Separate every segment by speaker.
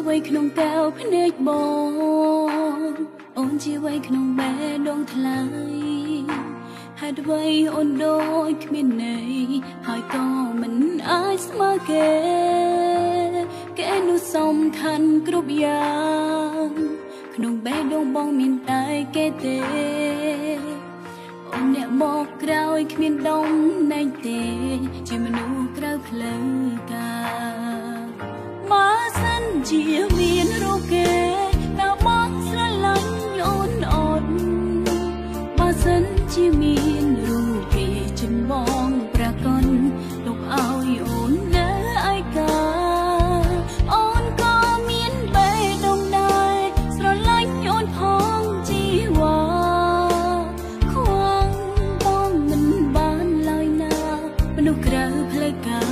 Speaker 1: ไว้ขนมแก้วพเนจบองโอนจีไว้ขนมแม่ดงทลายหัดไว้โอนโดยขมิ้นในหายก็มันอายสมาแกนุสมคันกรุบยางขนมแม่ดงบองมินตายแกเตโอนเนี่ยบอกกราวขมิ้นดงในเตจีมนูกราวเพลกามาสันจีเวียนโรเกตามักสลันโยนอ่อนมาสันจีเวียนโรเกฉันมองประกันตกเอาโยนเนื้อไอกาอ่อนก็เมียนไปดงได้สลันโยนพองจีวาควงป้องมันบานลอยหน้ามนุษย์กระเพลกา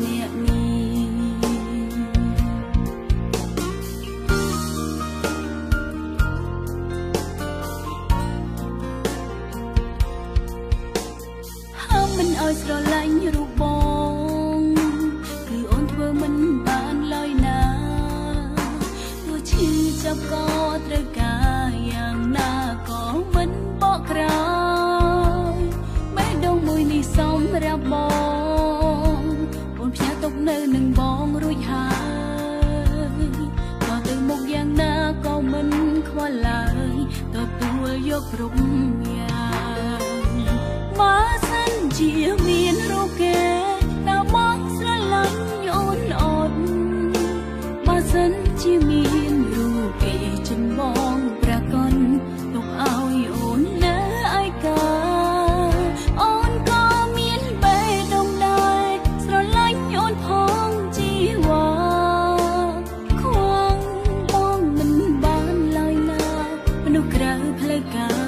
Speaker 1: สระลายรูปบองคืออ่อนเธอมันบานลอยน้ำตัวชื่อจับก็ตระกาอย่างหน้าก็มันบอกกรายแม่ดงมวยนี่ซ้อมระบองบนพยาตกเนินหนึ่งบองรุ่ยหายต่อตึงมุกอย่างหน้าก็มันขวาลายต่อตัวยกรุมยางมาจีเวียนโรเกตามักสลันโยนอ่อนมาสันจีเวียนโรเกฉันมองประกันตกเอาโยนเนื้อไอกาอ่อนก็เมียนไปดงได้สลันโยนพองจีวาควงป้องมันบานลอยหน้ามนุษย์กระเพลกา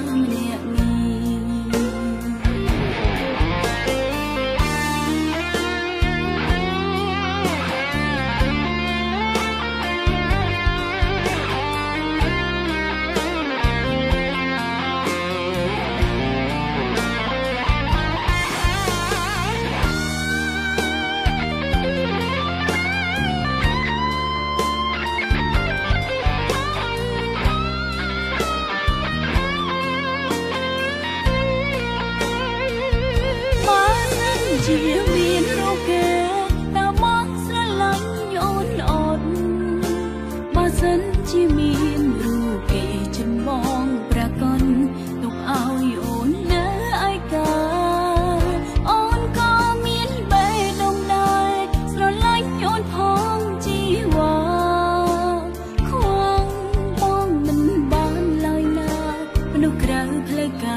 Speaker 1: จีเวียนโรเกตามักสลันโยนอ่อนมาสันจีเวียนโรเกฉันมองประกันตกเอาโยนเนื้อไอกาอ่อนก็เมียนไปดงได้สลันโยนพองจีวาควงป้องมันบานลอยหน้ามนุษย์กระเพลกา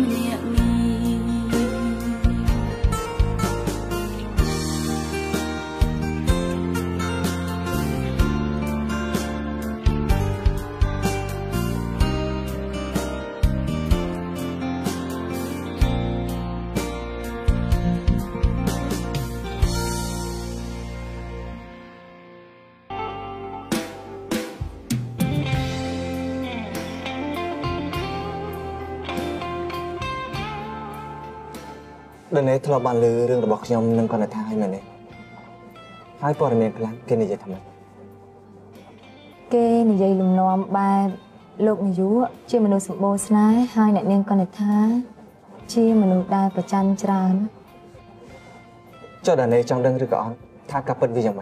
Speaker 2: เดินในทรบานลือเรื่องระบบขยมนั่งก่อนในท้ายมันเลยให้ปอร์เมนพลังเกณฑ์จะทำไม
Speaker 3: เกณฑ์ใหญ่ลุมน้อมบายโลกนิยุเชื่อมนุษย์สมบูรณ์นะให้ในเนียงก่อนในท้ายเชื่อมนุษย์ได้ประจันจรานะ
Speaker 2: เจ้าเดินในจังเดินหรือก่อนถ้ากับเป็นวิญญาณไหม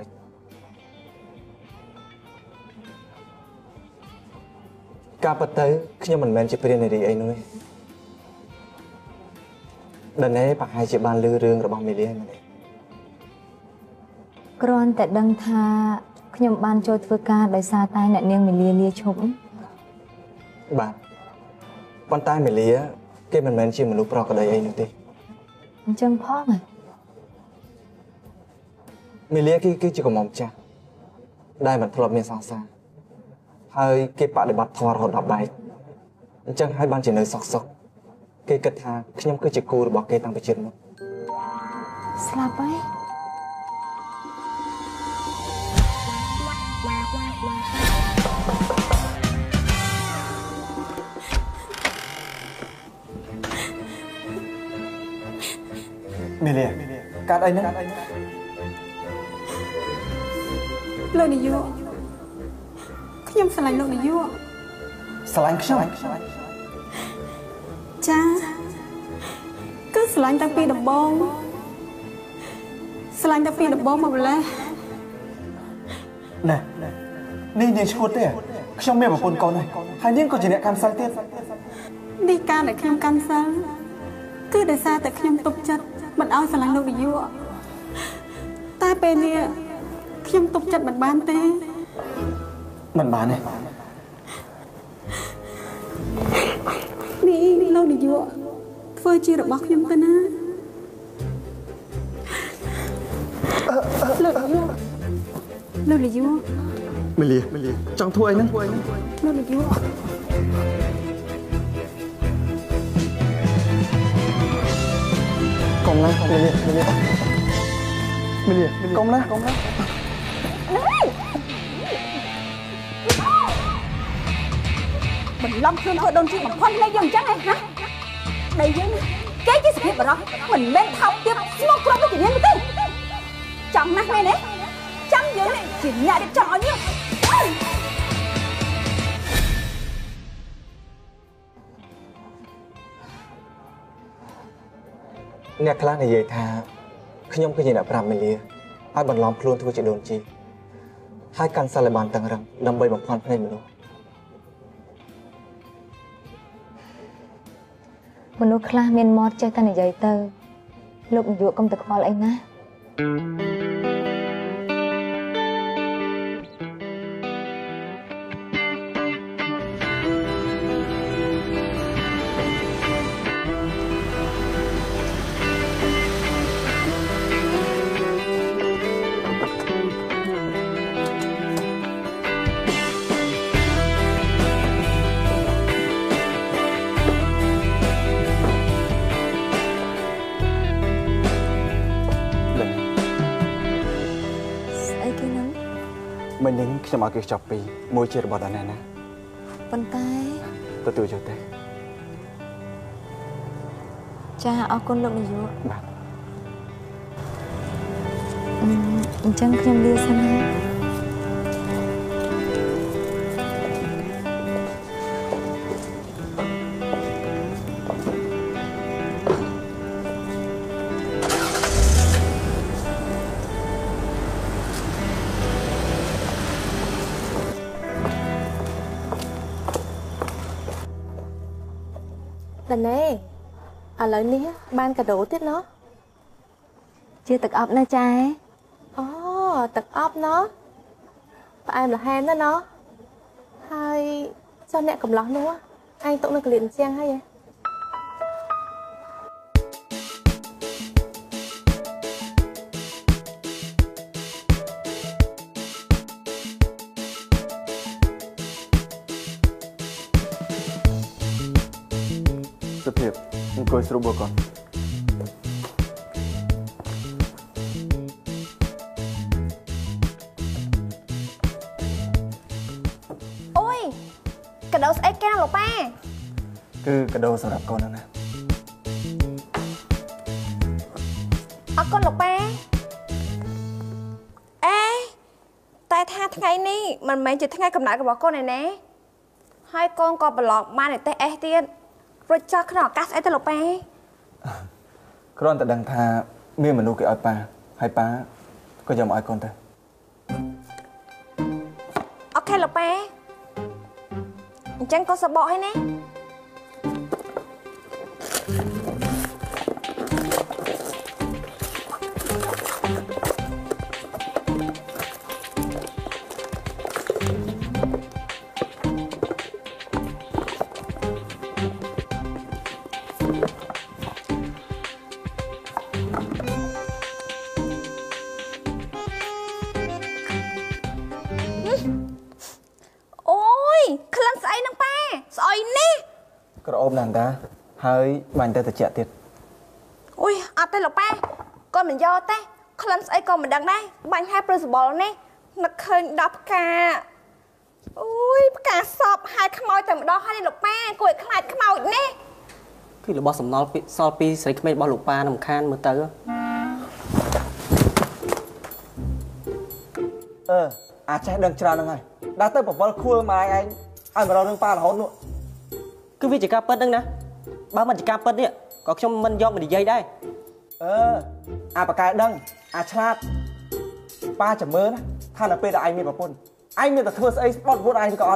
Speaker 2: การปฏิบัติขยมมันแมนจะเป็นในดีไอ้นุ้ยเดินในปากให้จีบานลือเรื่องระบำมิเลียนเลย
Speaker 3: กรอนแต่ดังทาขยมบานโจทย์ฝึกการโดยซาตายเนี่ยเนียงมิเลียเลียชม
Speaker 2: บานวันตายมิเลียเก็บมันแมนจีมนุษย์ปลอกกระไดไอ้นุ้ยตี
Speaker 3: มันจังพ่อไง
Speaker 2: มิเลียกี่จีกับมอมจ้าได้มันทรมานสองซาให้เก็บปะในบัตรทอร์หดดับใบจังให้บานจีเนยสอกเกย์กระทาขยมก็จะกูบอกเกย์ตั้งไปเชิญมั้ง
Speaker 3: สลับไป
Speaker 2: Melia, cắt anh đấy.
Speaker 1: Lời này vô,
Speaker 4: ខ្ញុំស្រឡាញ់លោកនាយក
Speaker 2: ស្រឡាញ់ខ្ញុំ
Speaker 4: ចាគឺស្រឡាញ់តាំងពីដំបូងស្រឡាញ់តាំងពីដំបូងមកម្លេះ
Speaker 2: ណែនេះនាងឈួតទេខ្ញុំមានប្រពន្ធកូនហើយនាងក៏ជាអ្នកកាន់សិលទៀត
Speaker 4: នេះការដែលខ្ញុំកាន់សិលគឺដោយសារតែខ្ញុំទុកចិត្តមិនឲ្យស្រឡាញ់លោកនាយកតែពេលនេះខ្ញុំទុកចិត្តមិនបានទេ
Speaker 2: មិនបានទេ
Speaker 4: នេះលោកនាយកធ្វើជារបស់ខ្ញុំទៅណាលោកនាយក
Speaker 2: មលាចង់ធ្វើអីហ្នឹង
Speaker 4: លោកនាយក
Speaker 2: កុំណាមលាកុំណា
Speaker 4: បន្លំខ្លួនធ្វើដូនជីបំផុតលេងយ៉ាងអញ្ចឹងឯងណាដីយើងគេជាសភាពបរោះមិនមែនថោកទាបស្មោកគ្រប់ដូចជានាងទេចង់ណាស់មែនទេចាំយើងនេះជាអ្នករៀបចំឲ្យយើង
Speaker 2: អ្នកខ្លះនិយាយថាខ្ញុំគឺជាអ្នកប្រាំមលាឲ្យបន្លំខ្លួនធ្វើជាដូនជីហើយកាន់សិលឲ្យបានតឹងរឹងដើម្បីបំផន់ភ្នែកមនុស្ស
Speaker 3: ខ្លះមានមាត់ចេះតែនិយាយទៅលោកនាយកកុំទៅខ្វល់អីណា
Speaker 2: មិញនេះខ្ញុំឲ្យគេចប់ពីមួយជារបស់ដល់ណា
Speaker 3: ប៉ុន្តែ
Speaker 2: ទទួលយកទេ
Speaker 3: ចាអរគុណលោកនាយក
Speaker 2: បាទ
Speaker 3: អញ្ចឹងខ្ញុំលាសិនណា
Speaker 5: តើណែឥឡូវនេះបានកាដូទៀតណោះ
Speaker 3: ជាទឹកអប់ណាចា
Speaker 5: អូទឹកអប់ណោះផ្អែមល្ហែមណាណោះហើយចុះអ្នកកំឡោះនោះឯងទុកនៅកលៀនជាងហើយ
Speaker 2: សុភាពអង្គុយស្រួលបកកូន
Speaker 5: អូយកាដូស្អីគេណាលោកប៉ា
Speaker 2: គឺកាដូសម្រាប់កូនហ្នឹងណា
Speaker 5: អរគុណលោកប៉ាអេតែថាថ្ងៃនេះមិនមែនជាថ្ងៃកំណើតរបស់កូនឯណាហើយកូនក៏ប្រឡងបានតែទេអេសទៀតរួចចោះក្នុងឱកាសអីទៅលោកប៉ា
Speaker 2: គ្រាន់តែដឹងថាមានមនុស្សគេឲ្យប៉ាហើយប៉ាក៏យកមកឲ្យកូនទៅ
Speaker 5: អូខេលោកប៉ាអញ្ចឹងកូនសបកហើយណា
Speaker 2: ក្រអូបណាស់តាហើយបាញ់ទៅតិចទៀត
Speaker 5: អូយអត់ទេលោកប៉ាកូនមិនយកទេក្លិនស្អីក៏មិនដឹងដែរបាញ់ហើយព្រឺសបល់នេះនឹកឃើញដល់ផ្កាអូយផ្កាសពហើយខ្មោចតែម្ដងហើយលោកប៉ាគួរឲ្យខ្លាចខ្មោចនេះ
Speaker 6: គឺរបស់សំណល់សល់ពីស្រីក្មេងរបស់លោកប៉ារំខានមើលទៅ
Speaker 2: អាចចេះដឹងច្រើនហ្នឹងហើយ đã tới một vở khuya mà anh mà đâu đừng pha là hôn nữa
Speaker 6: cứ việc chỉ ca bớt đừng nè ba mình chỉ ca bớt đi còn trong mình do mình đi dây đây
Speaker 2: bà cái đăng chat ba chấm mơ than là bây giờ anh mi bảo phun anh mi là thưa ấy bọt vốn anh còn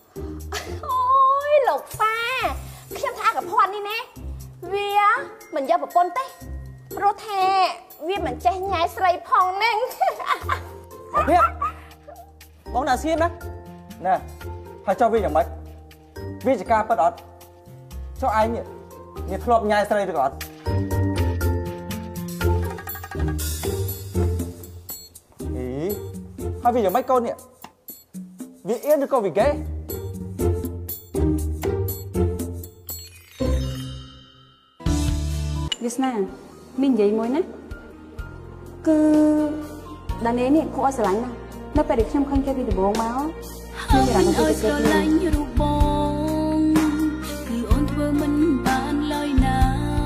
Speaker 5: ôi lục ba khi em thaกับพรนี่แน่เวียมันยอแบบปนเต้รถแท้เวียมันใจง่ายใส่พองนึง
Speaker 6: biết bóng nào xiêm đó
Speaker 2: nè hãy cho viอย่างmấy vi chỉ ca bắt đọt cho anh nhỉ thọp nhai xây được gọt ý hai viอย่างmấy con nhỉ vi yên được câu vì kế
Speaker 4: Việt Nam mình vậy mới nè cứ đàn ấy nè cũng ở sài lạnh nè nó phải được xem không cho đi được bộ máu nhưng mà đàn ấy sẽ
Speaker 1: lạnhรูปបងគឺអូនធ្វើមិនបានឡើយណា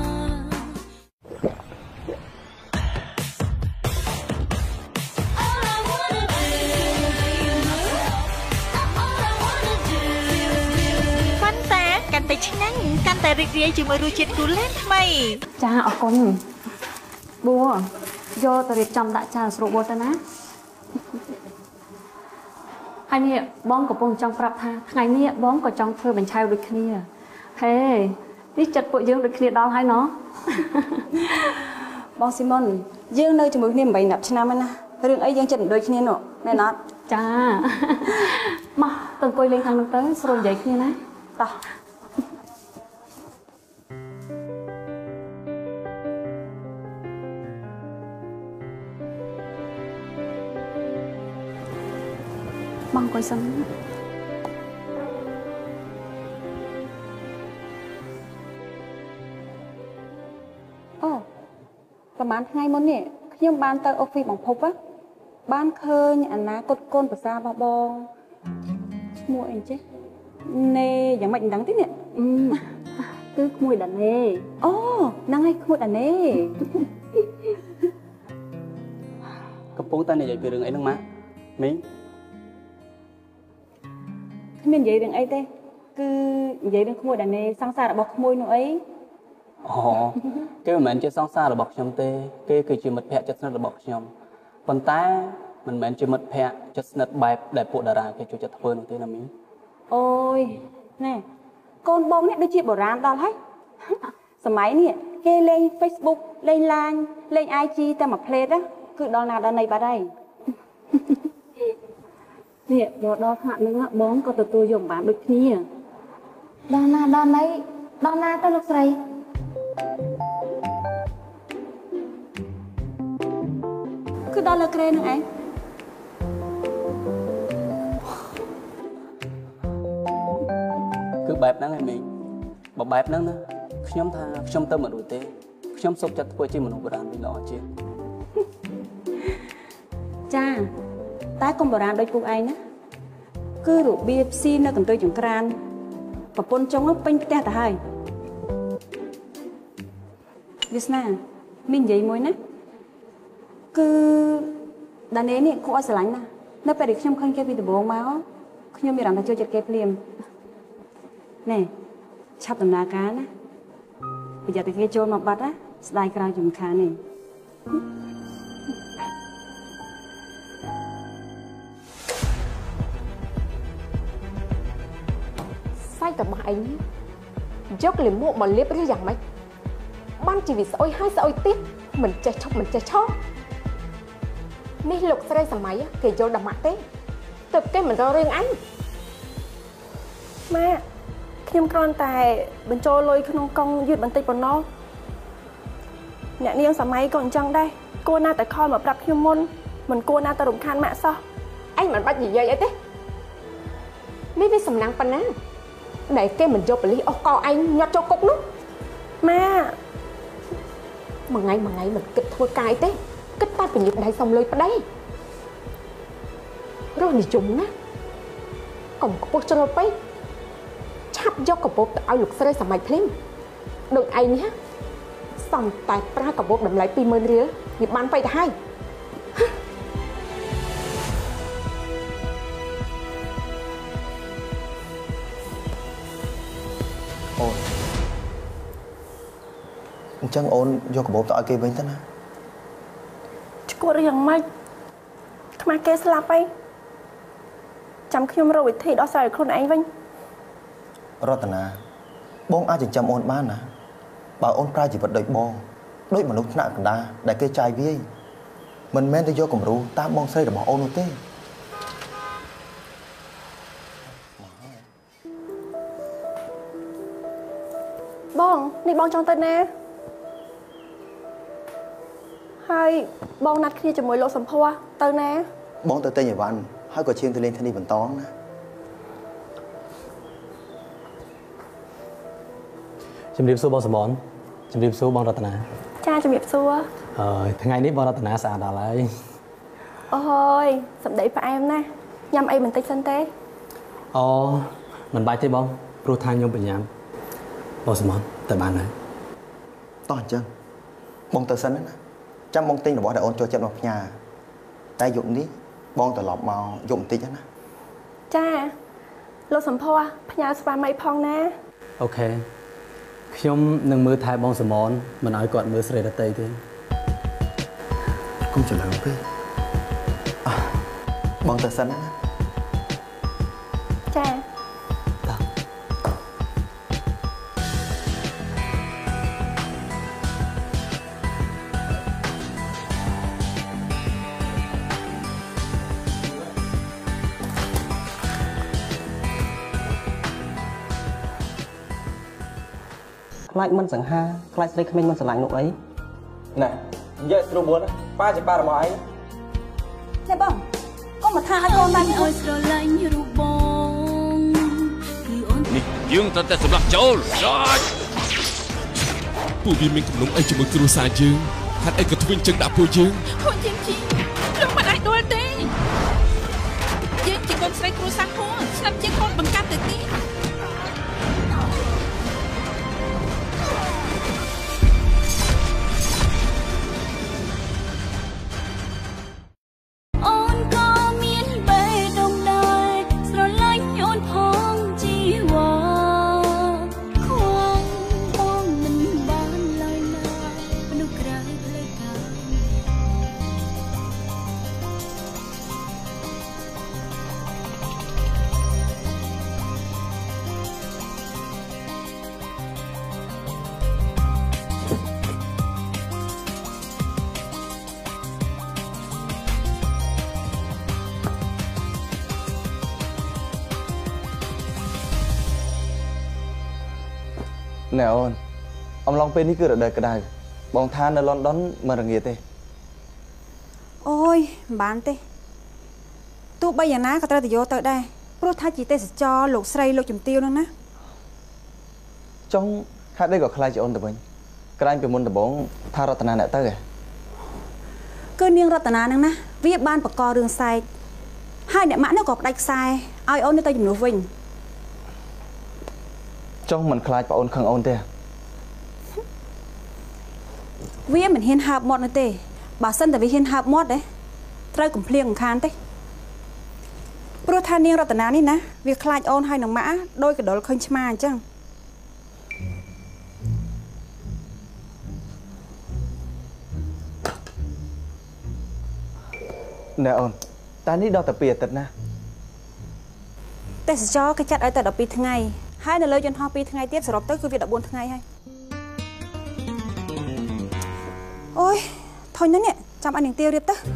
Speaker 7: កាន់តែឆ្ងាញ់កាន់តែរីករាយជាមួយរសជាតិគូលែនថ្មី
Speaker 4: ចាអរគុណបួយកទៅរៀបចំដាក់ចានស្រួលបួទៅណាហើយនេះបងកំពុងចង់ប្រាប់ថាថ្ងៃនេះបងក៏ចង់ធ្វើបញ្ឆៅដូចគ្នាហេនេះចិត្តពួកយើងដូចគ្នាដល់ហើយណោះបងស៊ីមុនយើងនៅជាមួយគ្នា8 10ឆ្នាំហើយណារឿងអីយើងចិត្តដូចគ្នានោះមែនអត់ចាមកទៅអង្គុយលេងខាងនោះទៅស្រួលនិយាយគ្នាណាតោះបងអង្គុយសិនអូប្រហែលថ្ងៃមុននេះខ្ញុំបានទៅអុកហ្វីសបងភពបានឃើញអាណាគត់កូនភាសារបស់បងឈ្មោះអីចេះណេយ៉ាងម៉េចមិនដឹងទេនេះគឺក្មួយដាណេអូហ្នឹងហើយក្មួយដាណេ
Speaker 6: កំពុងតែនិយាយពីរឿងអីហ្នឹងម៉ាមីង
Speaker 4: គ្មាននិយាយរឿងអីទេគឺនិយាយរឿងក្មួយដាណេសង្សាររបស់ក្មួយនោះអី
Speaker 6: អូគេមិនមែនជាសង្សាររបស់ខ្ញុំទេគេគឺជាមិត្តភក្តិជិតស្និទ្ធរបស់ខ្ញុំប៉ុន្តែមិនមែនជាមិត្តភក្តិជិតស្និទ្ធបែបដែលពួកតារាគេចូលចិត្តធ្វើនោះទេណាមីង
Speaker 4: អូយណែកូនបងនេះដូចជាបុរាណដល់ហើយសម័យនេះគេលេង Facebook លេង LINE លេង IG តែមួយផ្លេតគឺដល់ណាដល់ណីបាត់ហើយនេះយកដល់ថ្នាក់នឹងបងក៏ទទួលយកបានដូចគ្នា
Speaker 3: ដល់ណាដល់ណីដល់ណាទៅលោកស្រី
Speaker 4: គឺដល់លើក្រែនឹងឯង
Speaker 6: គឺបែបហ្នឹងឯងមីងបើបែបហ្នឹងណាខ្ញុំថាខ្ញុំទៅមិនរួចទេខ្ញុំសុខចិត្តធ្វើជាមនុស្សបុរាណវិញល្អជាង
Speaker 4: ចាតែកុំបុរាណដូចពួកឯងណាគឺរបៀបស៊ីនៅកន្ទុយចង្ក្រានប្រពន្ធចុងពេញផ្ទះទៅហើយវាសនាមីងនិយាយមួយណាគឺដាណេនេះគួរឲ្យស្រឡាញ់ណាស់នៅពេលដែលខ្ញុំឃើញគេពីដំបូងមកខ្ញុំមានអារម្មណ៍ថាចូលចិត្តគេភ្លាមណែឆាប់ដំណើរការណាប្រយ័ត្នតែគេចូលមកបាត់ណាស្ដាយក្រោយជំខាននេះ
Speaker 5: សាច់របស់អីយកលាមកមកលាបឬយ៉ាងម៉េចបានជីវិតស្អុយហើយស្អុយទៀតមិនចេះឈប់មិនចេះឈរនេះលោកស្រីសម័យគេយល់ដល់ម៉ាក់ទេទើបគេមិនរករឿងអញម៉ាក់ខ្ញុំគ្រាន់តែបញ្ចូលលុយក្នុងកង់យឺតបន្តិចប៉ុណ្ណោះអ្នកនាងសម័យក៏អញ្ចឹងដែរគួរណាតែខលមកប្រាប់ខ្ញុំមុនមិនគួរណាតែរំខានម៉ាក់សោះអញមិនបាច់និយាយអីទេនេះវាសំណាងប៉ុណ្ណាដែលគេមិនយកប៉ូលីសអស់កអញញាត់ចូលគុកនោះម៉ាមួយថ្ងៃមិនគិតធ្វើកាយទេគិតតែពញាតដៃសុំលុយប្តីរស់និយមណាកុំខ្ពស់ជ្រុលពេកឆាប់យកកាបូបទៅឲ្យលោកស្រីសម័យភ្លាមដូចឯងនេះសំតែប្រើកាបូបតម្លៃ 20,000 រៀលវាបានពេកទៅហើយ
Speaker 8: អូនអញ្ចឹងអូនយកកាបូបទៅឲ្យគេវិញទៅណា
Speaker 5: ឈួតយ៉ាងម៉េចខ្មាស់គេស្លាប់អីចាំខ្ញុំរកវិធីដោះស្រាយខ្លួនឯងវិញ
Speaker 8: រតនាបងអាចចិញ្ចឹមអូនបានណាបើអូនប្រើជីវិតដូចបងដូចមនុស្សថ្នាក់កណ្ដាលដែលគេចាយវាយមិនមែនទៅយកគំរូតាមបងស្រីរបស់អូននោះទេ
Speaker 5: បងនេះបងចង់ទៅណាហើយបងណាត់គ្នាជាមួយលោកសំភ័រទៅណា
Speaker 8: បងទៅទិញអីវ៉ាន់ហើយក៏ឈានទៅលេងធានីបន្តណា
Speaker 6: ជំរាបសួរបងសមនជំរាបសួរបងរតនា
Speaker 5: ចាជំរាបសួរ
Speaker 6: ថ្ងៃនេះបងរតនាស្អាតដល់ហើយ
Speaker 5: អូយសម្ដីផ្អែមណាស់ញ៉ាំអីបន្តិចសិនទេ
Speaker 6: អូមិនបាច់ទេបងព្រោះថាខ្ញុំបញ្ញាបងសមនទៅបានហើយ
Speaker 8: តោះអញ្ចឹងបងទៅសិនណាចាំបងទិញរបស់ដែលអូនចូលចិត្តមកផ្ញើតែយប់នេះបងត្រឡប់មកយប់បន្តិចណា
Speaker 5: ចាលោកសំភ័រផ្ញើស្វាមីផងណា
Speaker 6: អូខេខ្ញុំនឹងមើលថែបងសមនមិនឲ្យគាត់មើលស្រីដតីទេ
Speaker 8: កុំច្រឡំពេកបងទៅសិនណា
Speaker 5: ចា
Speaker 9: ខ្លាចមិនសង្ហាខ្លាចស្រីក្មេងមិនស្រឡាញ់លោកអី
Speaker 2: ណែនិយាយស្រួលបួនប៉ាជាប៉ារបស់ឯង
Speaker 4: ណែបងកុំមកថាឲ្យកូនបាន
Speaker 1: ឲ្យស្រឡាញ់រូបបងគឺអូន
Speaker 10: នេះយើងត្រូវតែសម្លាប់ចោលរាជពួកវាមានកំណងអីជាមួយគ្រួសារយើងហេតុអីក៏ធ្វើអញ្ចឹងដាក់ពួកយើង
Speaker 7: ពួកយើងជីលោកមិនអាចដួលទេយើងជាកូនស្រីគ្រួសារផងស្លាប់ជាកូនបង្កើតទៅទៀត
Speaker 2: ណែអូនអំឡុងពេលនេះគឺរដូវក្តៅបងថានៅលន់ដុនមិនរងាទេ
Speaker 4: អូយមិនបានទេទោះបីយ៉ាងណាក៏ត្រូវទៅយកទៅដែរព្រោះថាជាទេសចរលោកស្រីលោកជំទាវនោះណា
Speaker 2: ចុងហេតុអីក៏ខ្លាចជាអូនទៅវិញក្រែងពីមុនដំបូងថារតនាអ្នកទៅហ៎
Speaker 4: គឺនាងរតនានឹងណាវាបានបកករឿងសែកហើយអ្នកម៉ាក់នោះក៏ផ្ដាច់ខ្សែឲ្យអូនទៅជំនួសវិញ
Speaker 2: ចុះមិនខ្លាចបងអូនខឹងអូនទេ
Speaker 4: វាមិនហ៊ានហើបមាត់នោះទេបើសិនតែវាហ៊ានហើបមាត់ទេត្រូវកំភ្លៀងខានទេព្រោះថានាងរតនានេះណាវាខ្លាចអូនហើយនឹងម៉ាក់ដោយកដុលឃើញឆ្មាអញ្ចឹង
Speaker 2: ណែអូនតែនេះដល់តែ2អាទិត្យណា
Speaker 4: ទេសចរគេចាត់ឲ្យតែ12ថ្ងៃហើយនៅលើយន្តហោះ2ថ្ងៃទៀតសរុបទៅគឺវា14ថ្ងៃហើយអូយធុញណាស់នេះចាំឲ្យនាងទាវរៀបទៅ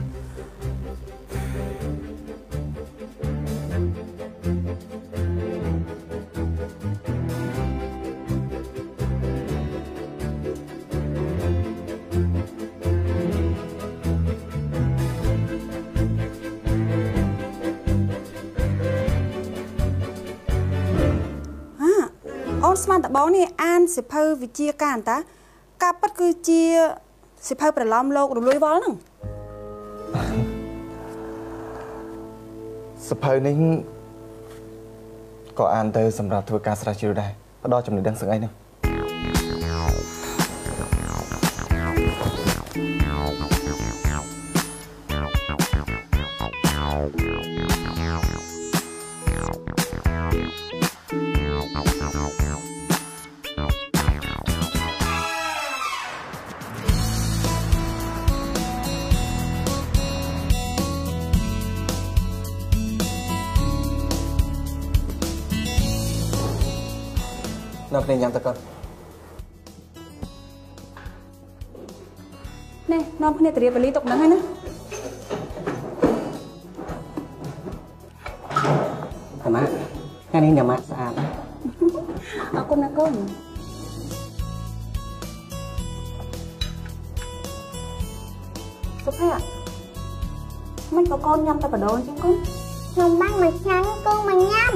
Speaker 4: អូនស្មានតបងនេះអានសិភៅវិជាការតាការពិតគឺជាសិភៅប្រឡំលោករំលួយវល់ហ្នឹង
Speaker 2: សិភៅនេះក៏អានទៅសម្រាប់ធ្វើការស្រាវជ្រាវដែរផ្ដល់ចំណេះដឹងស្អីហ្នឹងនៅគ្នាញ៉ាំទៅកូន
Speaker 4: នេះនាំគ្នាទៅរៀបវេលាទុកហ្នឹងហើយណា
Speaker 9: តាម៉ាថ្ងៃនេះតាម៉ាស្អាត
Speaker 4: អរគុណណាកូនសុភ័ក្រមិនក៏កូនញ៉ាំតែបដូរអញ្ចឹងកូន
Speaker 5: ខ្ញុំបាំងមកញ៉ាំកូនមកញ៉ាំ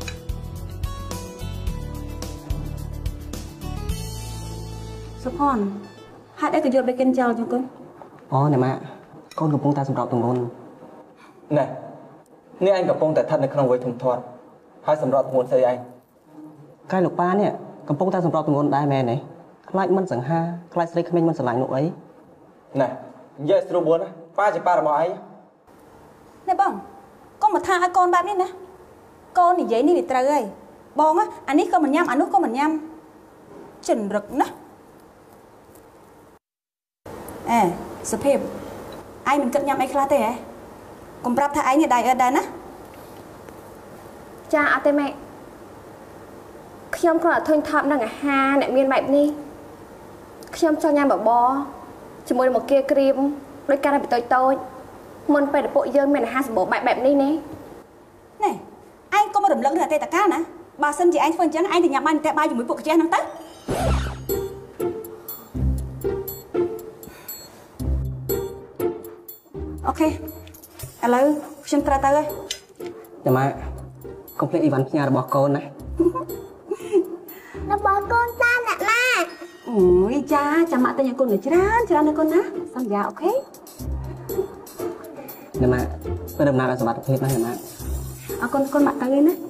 Speaker 4: សុភ័ក្រហេតុអីក៏យកបេកិនចោលអញ្ចឹងកូន
Speaker 9: អូតាម៉ាកូនកំពុងតែសម្រាប់ទម្ងន់
Speaker 2: ណែនេះឯងកំពុងតែស្ថិតនៅក្នុងវ័យធំធាត់ហើយសម្រាប់ទម្ងន់ស្អីឯង
Speaker 9: កាយលោកប៉ានេះកំពុងតែសម្រាប់ទម្ងន់ដែរមែនទេខ្លាចមិនសង្ហាខ្លាចស្រីក្មេងមិនស្រឡាញ់នោះអី
Speaker 2: ណែនិយាយស្រួលបួនណាប៉ាជាប៉ារបស់ឯង
Speaker 4: ណែបងកុំមកថាឲ្យកូនបែបនេះណាកូននិយាយនេះវាត្រូវហើយបងអានេះក៏មិនញ៉ាំអានោះក៏មិនញ៉ាំចិនរឹកណាអេសុភាពឯងមិនគិតញ៉ាំអីខ្លះទេហ៎កុំប្រាប់ថាឯងនេះដៃអត់ដែរណា
Speaker 5: ចាអត់ទេម៉ែខ្ញុំគ្រាន់តែធុញថប់នឹងអាហារអ្នកមានបែបនេះខ្ញុំចង់ញ៉ាំបបរជាមួយនឹងមកគៀក្រៀមដោយការតែបន្តិចតូចមុនពេលដែលពួកយើងមានអាហារសម្បូរបែបនេះណា
Speaker 4: ណែឯងកុំរំលឹកនឹងអតីតកាលណាបើសិនជាឯងធ្វើអញ្ចឹងឯងទៅញ៉ាំបានតែបាយជាមួយពួកកាជះហ្នឹងទៅអូខេឥឡូវខ្ញុំត្រូវទៅហើយ
Speaker 9: តាម៉ាកុំភ្លេចអីវ៉ាន់ផ្ញើរបស់កូនណា
Speaker 5: របស់កូនតាអ្នកម៉ា
Speaker 4: អូយចាចាំម៉ាក់តែឲ្យកូនច្រើនណាកូនណាសន្យាអូខេ
Speaker 9: តាម៉ាពេលដំណើរដល់សុវត្ថិភាពណាតាម៉ា
Speaker 4: អរគុណកូនម៉ាក់ទៅហើយណា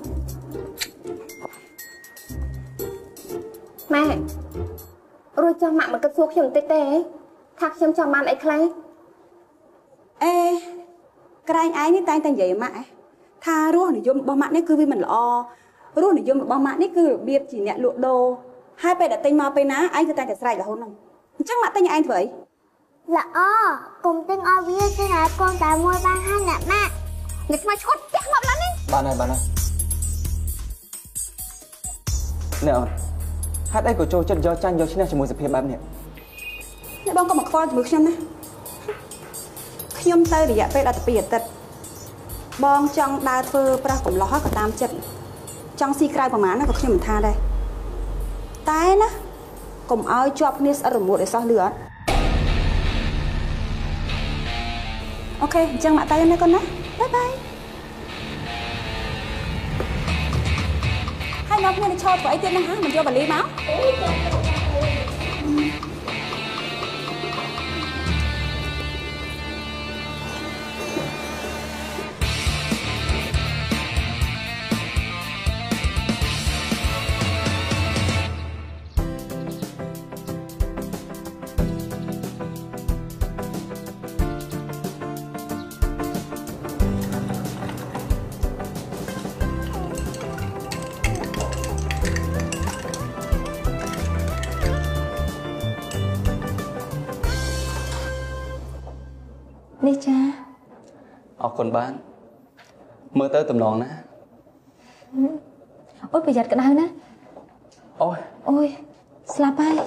Speaker 5: ម៉ែរួចចង់ម៉ាក់មកគិតសួរខ្ញុំបន្តិចទេថាខ្ញុំចង់បានអីខ្លះ
Speaker 4: អេក្រែងឯងនេះតែងតែនិយាយម៉ាក់ថារសនិយមរបស់ម៉ាក់នេះគឺវាមិនល្អរសនិយមរបស់ម៉ាក់នេះគឺរបៀបជាអ្នកលក់ដូរហើយពេលដែលទិញមកពេលណាឯងគឺតែស្រែករហូតហ្នឹងអញ្ចឹងម៉ាក់ទិញឲ្យឯងធ្វើអី
Speaker 5: ល្អកុំទិញឲ្យវាគឺតែកូនតែមួយបានហើយអ្នកម៉ាក់អ្នកខ្មៅឈុតចាស់មកឡើងនេះ
Speaker 2: បានហើយណែអូនហេតុអីក៏ចូលចិត្តយកចាញ់យកឈ្នះជាមួយសភាពបែបនេះ
Speaker 4: អ្នកបងក៏មកខ្វល់ជាមួយខ្ញុំណាខ្ញុំទៅរយៈពេល12អាទិត្យបងចង់ដើរធ្វើប្រាស់កំឡោះក៏តាមចិត្តចង់ស៊ីក្រៅប្រហែលណាក៏ខ្ញុំមិនថាដែរតែណាកុំឲ្យជាប់គ្នាស្អិតរមួតឲ្យសោះលឺអត់អូខេអញ្ចឹងម៉ាក់ទៅណាកូនណាបាយបាយហើយនាំគ្នាទៅឈរធ្វើអីទៀតណាហ៎មិនយកបាលីមក
Speaker 3: នេះចា
Speaker 6: អរគុណបានមើលទៅតំណងណា
Speaker 3: អូយប្រយ័ត្នក្តៅណាអូយស្លាប់ហើយ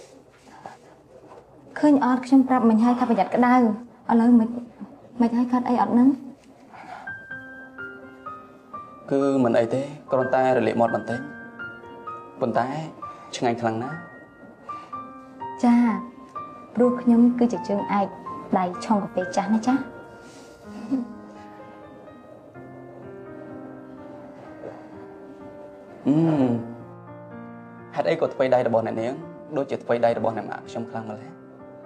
Speaker 3: ឃើញអត់ខ្ញុំប្រាប់មិញហើយថាប្រយ័ត្នក្តៅឥឡូវមិនឲ្យខាត់អីអត់ហ្នឹង
Speaker 6: គឺមិនអីទេគ្រាន់តែរលាកមាត់បន្តិចប៉ុន្តែឆ្ងាញ់ខ្លាំងណាស់
Speaker 3: ចាព្រោះខ្ញុំគឺជាជើងឯកដៃឆុងកាហ្វេចាស់ណាចា
Speaker 6: ហេតុអីក៏ថ្វីដៃរបស់អ្នកនាងដូចជាថ្វីដៃរបស់អ្នកម៉ាក់ខ្ញុំខ្លាំងម្ល៉េះ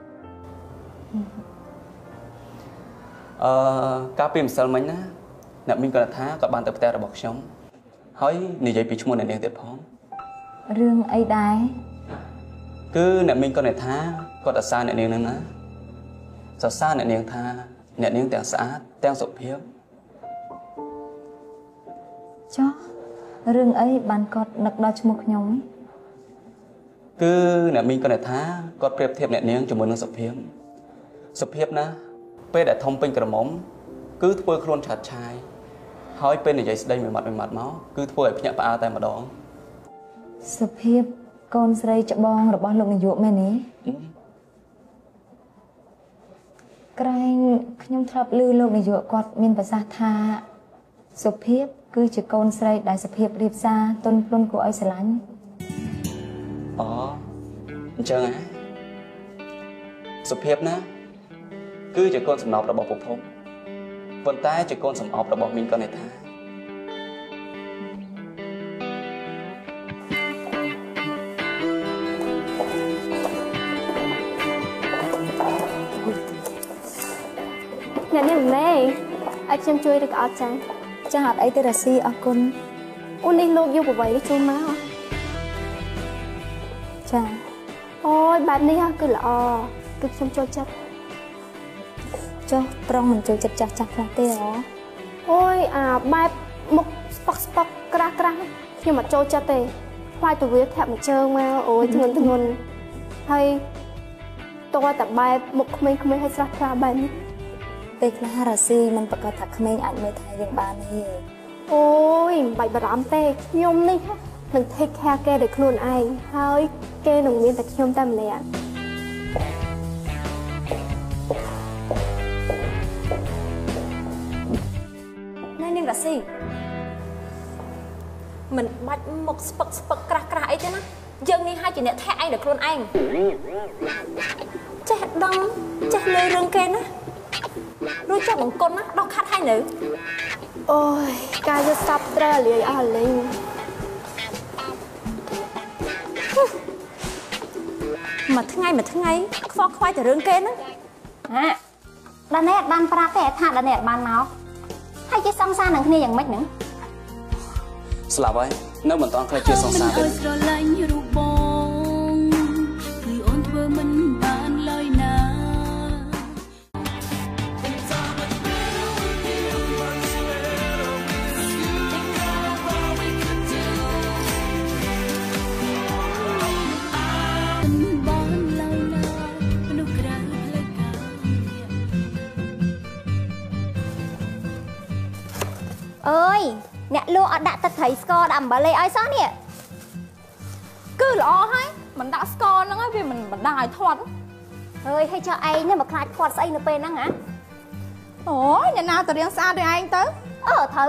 Speaker 6: កាលពីម្សិលមិញណាអ្នកមីងគាត់ថាគាត់បានទៅផ្ទះរបស់ខ្ញុំហើយនិយាយពីឈ្មោះអ្នកនាងទៀតផង
Speaker 3: រឿងអីដែរ
Speaker 6: គឺអ្នកមីងគាត់ថាគាត់សរសើរអ្នកនាងហ្នឹងណាសរសើរអ្នកនាងថាអ្នកនាងទាំងស្អាតទាំងសុភាព
Speaker 3: ចុះរឿងអីបានគាត់នឹកដល់ឈ្មោះខ្ញុំ
Speaker 6: គឺអ្នកមីងគាត់ថាគាត់ប្រៀបធៀបអ្នកនាងជាមួយនឹងសុភាពណាពេលដែលធំពេញក្រមុំគឺធ្វើខ្លួនឆាតឆាយហើយពេលនិយាយស្ដីមួយម៉ាត់មកគឺធ្វើឲ្យភ្ញាក់ផ្អើលតែម្ដង
Speaker 3: សុភាពកូនស្រីច្បងរបស់លោកនាយកមែនទេក្រែងខ្ញុំធ្លាប់ឮលោកនាយកគាត់មានប្រសាសន៍ថាសុភាពគឺជាកូនស្រីដែលសុភាពរៀបសារទុនភ្លុនគួរឲ្យស្រឡាញ់
Speaker 6: អូអញ្ចឹងហ៎សុភាពណាគឺជាកូនសំណប់របស់ពុកភពប៉ុន្តែជាកូនសំអប់របស់មីងកនេថា
Speaker 5: អ្នកនាងណែឲ្យខ្ញុំជួយឬក៏អត់ចា
Speaker 3: ចាអត់អីទេរ៉ាស៊ីអរគុណ
Speaker 5: អូននេះលោកយកប្រវៃនេះចូលមក
Speaker 3: ចា
Speaker 5: អូយបែបនេះគឺល្អគឺខ្ញុំចូលចិត្ត
Speaker 3: ចុះប្រុងមិនចូលចិត្តចាស់ខ្លះទេហ៎
Speaker 5: អូយអាបែបមុខស្ប៉ុកក្រាស់ខ្ញុំអត់ចូលចិត្តទេខ្លាចទៅវាធាក់មួយជើងមកអូយធ្ងន់ហើយតើតែបែបមុខក្មេងៗឲ្យស្រស់ថ្លាបែបនេះ
Speaker 3: ពេលខ្លះរ៉ាស៊ីមិនប្រកាសថាក្មេងអាចមើលថែយើងបានទេ
Speaker 5: អូយមិនបាច់បារម្ភទេខ្ញុំនេះនឹង take care គេដោយខ្លួនឯងហើយគេនឹងមានតែខ្ញុំតែម្នាក់
Speaker 4: ណែនាងរ៉ាស៊ីមិនបាច់មុខស្ពឹកក្រាស់អីទេណាយើងនេះហើយជាអ្នកធាក់ឯងដោយខ្លួនឯងចេះដឹងចេះលើរឿងគេណារួចចុះបង្គន់ណាដោះខាត់ហើយនៅ
Speaker 5: អូយការយកសັບត្រូវលាយអស់លេង
Speaker 4: មួយថ្ងៃខ្វល់ខ្វាយតែរឿងគេណា
Speaker 11: ដល់នេះបានប្រាប់ទេថាដល់នេះបានមកហើយជាសង្សារនឹងគ្នាយ៉ាងម៉េចហ្នឹង
Speaker 6: ស្លាប់ហើយនៅមិនតាន់ខ្លះជាសង្សារទេ
Speaker 1: ស្រឡាញ់រូបបងគឺអូនធ្វើមិនបានឡើយណា
Speaker 11: អើយអ្នកលក់អត់ដាក់ទឹកត្រីស្ករដាក់អំបិលអីឲ្យសោះនេះ
Speaker 4: គឺល្អហើយមិនដាក់ស្ករហ្នឹងហើយវាមិនបណ្ដាឲ្យធាត់
Speaker 11: អើយហើយចុះឯងនេះមកខ្លាចធាត់ស្អីនៅពេលហ្នឹងហ៎
Speaker 4: អូយអ្នកណាទៅរៀងស្អាតដូចឯងទៅ
Speaker 11: ត្រូវហ៎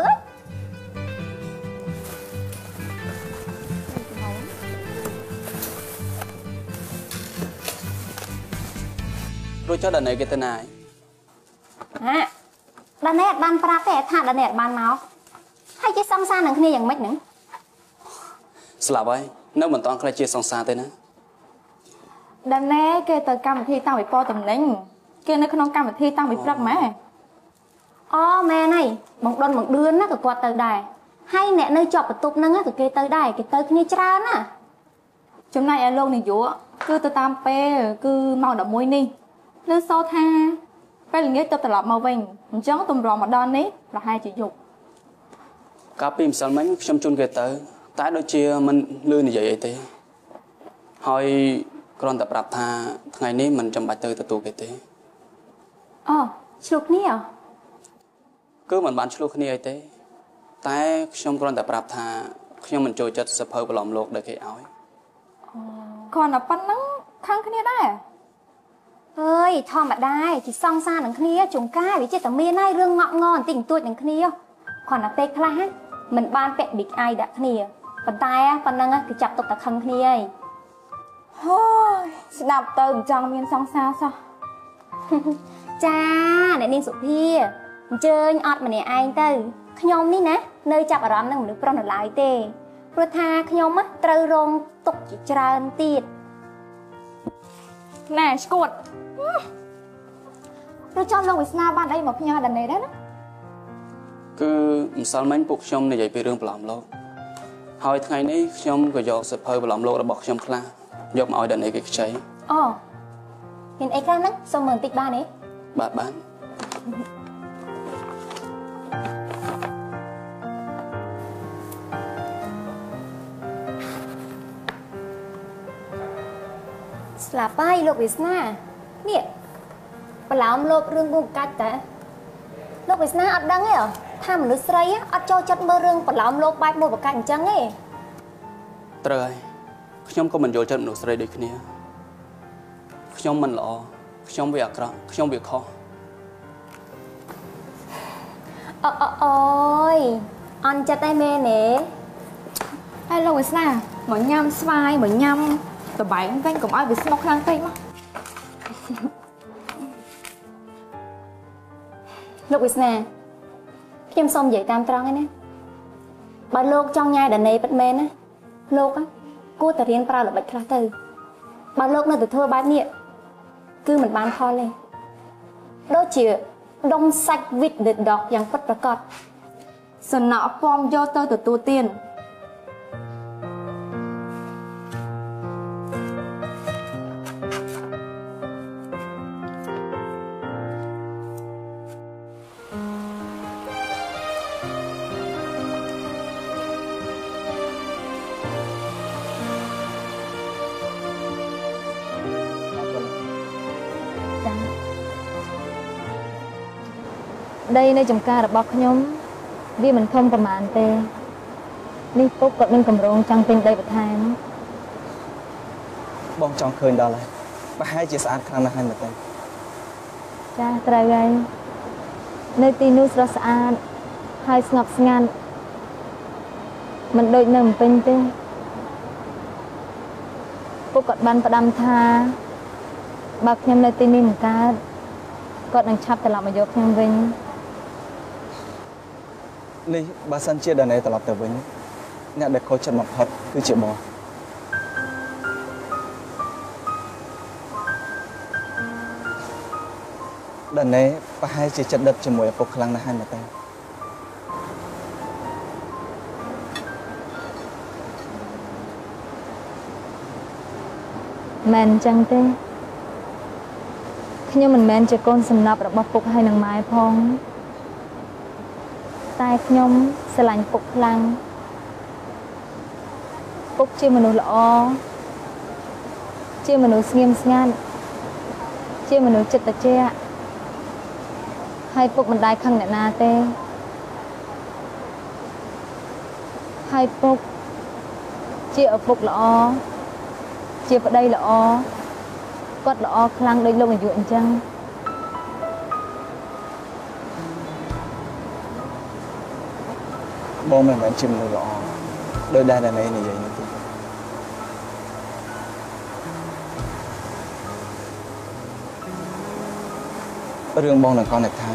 Speaker 6: រួចចុះដល់ណែគេទៅណា
Speaker 11: ហើយដល់នេះបានប្រាប់ទេថាដល់នេះបានមកហើយជាសង្សារនឹងគ្នាយ៉ាងម៉េចហ្នឹង
Speaker 6: ស្លាប់ហើយនៅមិនតាន់ខ្លះជាសង្សារទេណា
Speaker 4: ដល់ណែគេទៅកម្មវិធីតាំងពីពណ៌តំណែងគេនៅក្នុងកម្មវិធីតាំងពីព្រឹកម៉ែ
Speaker 11: អូមែនហើយបងដុនបងដឿនណាក៏គាត់ទៅដែរហើយអ្នកនៅជាប់បន្ទប់ហ្នឹងក៏គេទៅដែរគេទៅគ្នាច្រើនណា
Speaker 4: ចំណែកឯលោកនាយកគឺទៅតាមពេលគឺម៉ោង11នេះលើសូថាពេលល្ងាចទៅត្រឡប់មកវិញអញ្ចឹងទម្រាំមកដល់នេះប្រហែលជាយប់
Speaker 6: កាលពីម្សិលមិញខ្ញុំជូនគេទៅតែដូចជាមិនលឺនិយាយអីទេហើយគ្រាន់តែប្រាប់ថាថ្ងៃនេះមិនចាំបាច់ទៅទទួលគេទេ
Speaker 11: អូឆ្លុះគ្នា
Speaker 6: គឺមិនបានឆ្លុះគ្នាអីទេតែខ្ញុំគ្រាន់តែប្រាប់ថាខ្ញុំមិនចូលចិត្តសភៅប្រឡំលោកដែលគេឲ្យ
Speaker 4: គ្រាន់តែប៉ុណ្្នឹងខាងគ្នាដែរ
Speaker 11: អើយធម្មតាជាសង្សារនឹងគ្នាជុំកាយវាចេះតែមានហើយរឿងងក់ងបន្តិចបន្តួចនឹងគ្នាគ្រាន់តែពេលខ្លះមិនបានពាក់ big eye ដាក់គ្នាប៉ុន្តែប៉ុណ្ណឹងគឺចាប់ទុកតែខឹងគ្នាហើយ
Speaker 4: ហើយស្ដាប់ទៅមិនចង់មានសង្សារសោះ
Speaker 11: ចាអ្នកនាងសុភាអញ្ជើញអត់ម្នាក់ឯងទៅខ្ញុំនេះណានៅចាប់អារម្មណ៍នឹងមនុស្សប្រុសនៅឡើយទេព្រោះថាខ្ញុំត្រូវរងទុកជាច្រើនទៀត
Speaker 4: ណែស្គួត
Speaker 11: ទៅចង់លោកវាសនាបានអីមកផ្ញើដល់នេះដែរណា
Speaker 6: គឺម្សិលមិញពួកខ្ញុំនិយាយពីរឿងប្រឡំលោកហើយថ្ងៃនេះខ្ញុំក៏យកសៀវភៅប្រឡំលោករបស់ខ្ញុំខ្លះយកមកឲ្យដល់នេះគេខ្ចី
Speaker 11: អូមានអីខ្លះហ្នឹងសូមមើលបន្តិចបានទេ
Speaker 6: បាន
Speaker 11: ស្លាប់ហើយលោកវាសនានេះប្រឡំលោករឿងគូកាច់តាលោកវាសនាអត់ដឹងទេថាមនុស្សស្រីអត់ចូលចិត្តមើលរឿងប្រឡំលោកបែបមួយប្រកាច់អញ្ចឹងទេ
Speaker 6: ត្រូវហើយខ្ញុំក៏មិនយល់ចិត្តមនុស្សស្រីដូចគ្នាខ្ញុំមិនល្អខ្ញុំវាអាក្រក់ខ្ញុំវាខុស
Speaker 11: អូយអន់ចិត្តឯមែនទេហើយលោកវាស្នាមកញ៉ាំស្វាយមកញ៉ាំតបែងវិញកុំឲ្យវាស្មុកខ្លាំងពេកមកលោកវាស្នាខ្ញុំសូមនិយាយតាមត្រង់ឯណាបើលោកចង់ញ៉ាយដាណេពិតមែនណាលោកគួរតែរៀនប្រើល្បិចខ្លះទៅបើលោកនៅតែធ្វើបែបនេះគឺមិនបានផលទេដូចជាដុំសាច់វិតដដកយ៉ាងពិតប្រាកដសំណក់ពំយកទៅទទួលទាន
Speaker 3: ដីនៅចំការរបស់ខ្ញុំវាមិនធំប្រមាណទេនេះពុកគាត់មានកម្រងចង់ទិញដីបន្ថែម
Speaker 2: បងចង់ឃើញដល់ហើយប្រហែលជាស្អាតខ្លាំងណាស់ហើយមែនទេ
Speaker 3: ចាត្រូវហើយនៅទីនោះស្រស់ស្អាតហើយស្ងប់ស្ងាត់មិនដូចនៅភ្នំពេញទេពុកគាត់បានផ្ដាំថាបើខ្ញុំនៅទីនេះមិនកើតគាត់នឹងឆាប់ត្រឡប់មកយកខ្ញុំវិញ
Speaker 2: នេះបើសិនជាដាណេត្រឡប់ទៅវិញអ្នកដែលខូចចិត្តបំផុតគឺជាបងដាណេប្រហែលជាចិត្តដិតជាមួយឪពុកខ្លាំងណាស់ហើយមែនទេ
Speaker 3: មែនអញ្ចឹងទេខ្ញុំមិនមែនជាកូនសំណប់របស់ពុកហើយនឹងម៉ែផងតែខ្ញុំស្រឡាញ់ពុកខ្លាំងពុកជាមនុស្សល្អជាមនុស្សស្ងៀមស្ងាត់ជាមនុស្សចិត្តត្រជាក់ហើយពុកមិនដែលខឹងអ្នកណាទេហើយពុកជាឪពុកល្អជាប្តីល្អគាត់ល្អខ្លាំងដូចលោកនាយកអញ្ចឹង
Speaker 2: បងមិនមែនជាមនុស្សល្អដោយដែលដាណេនិយាយនោះទេរឿងបងនឹងគាត់ថា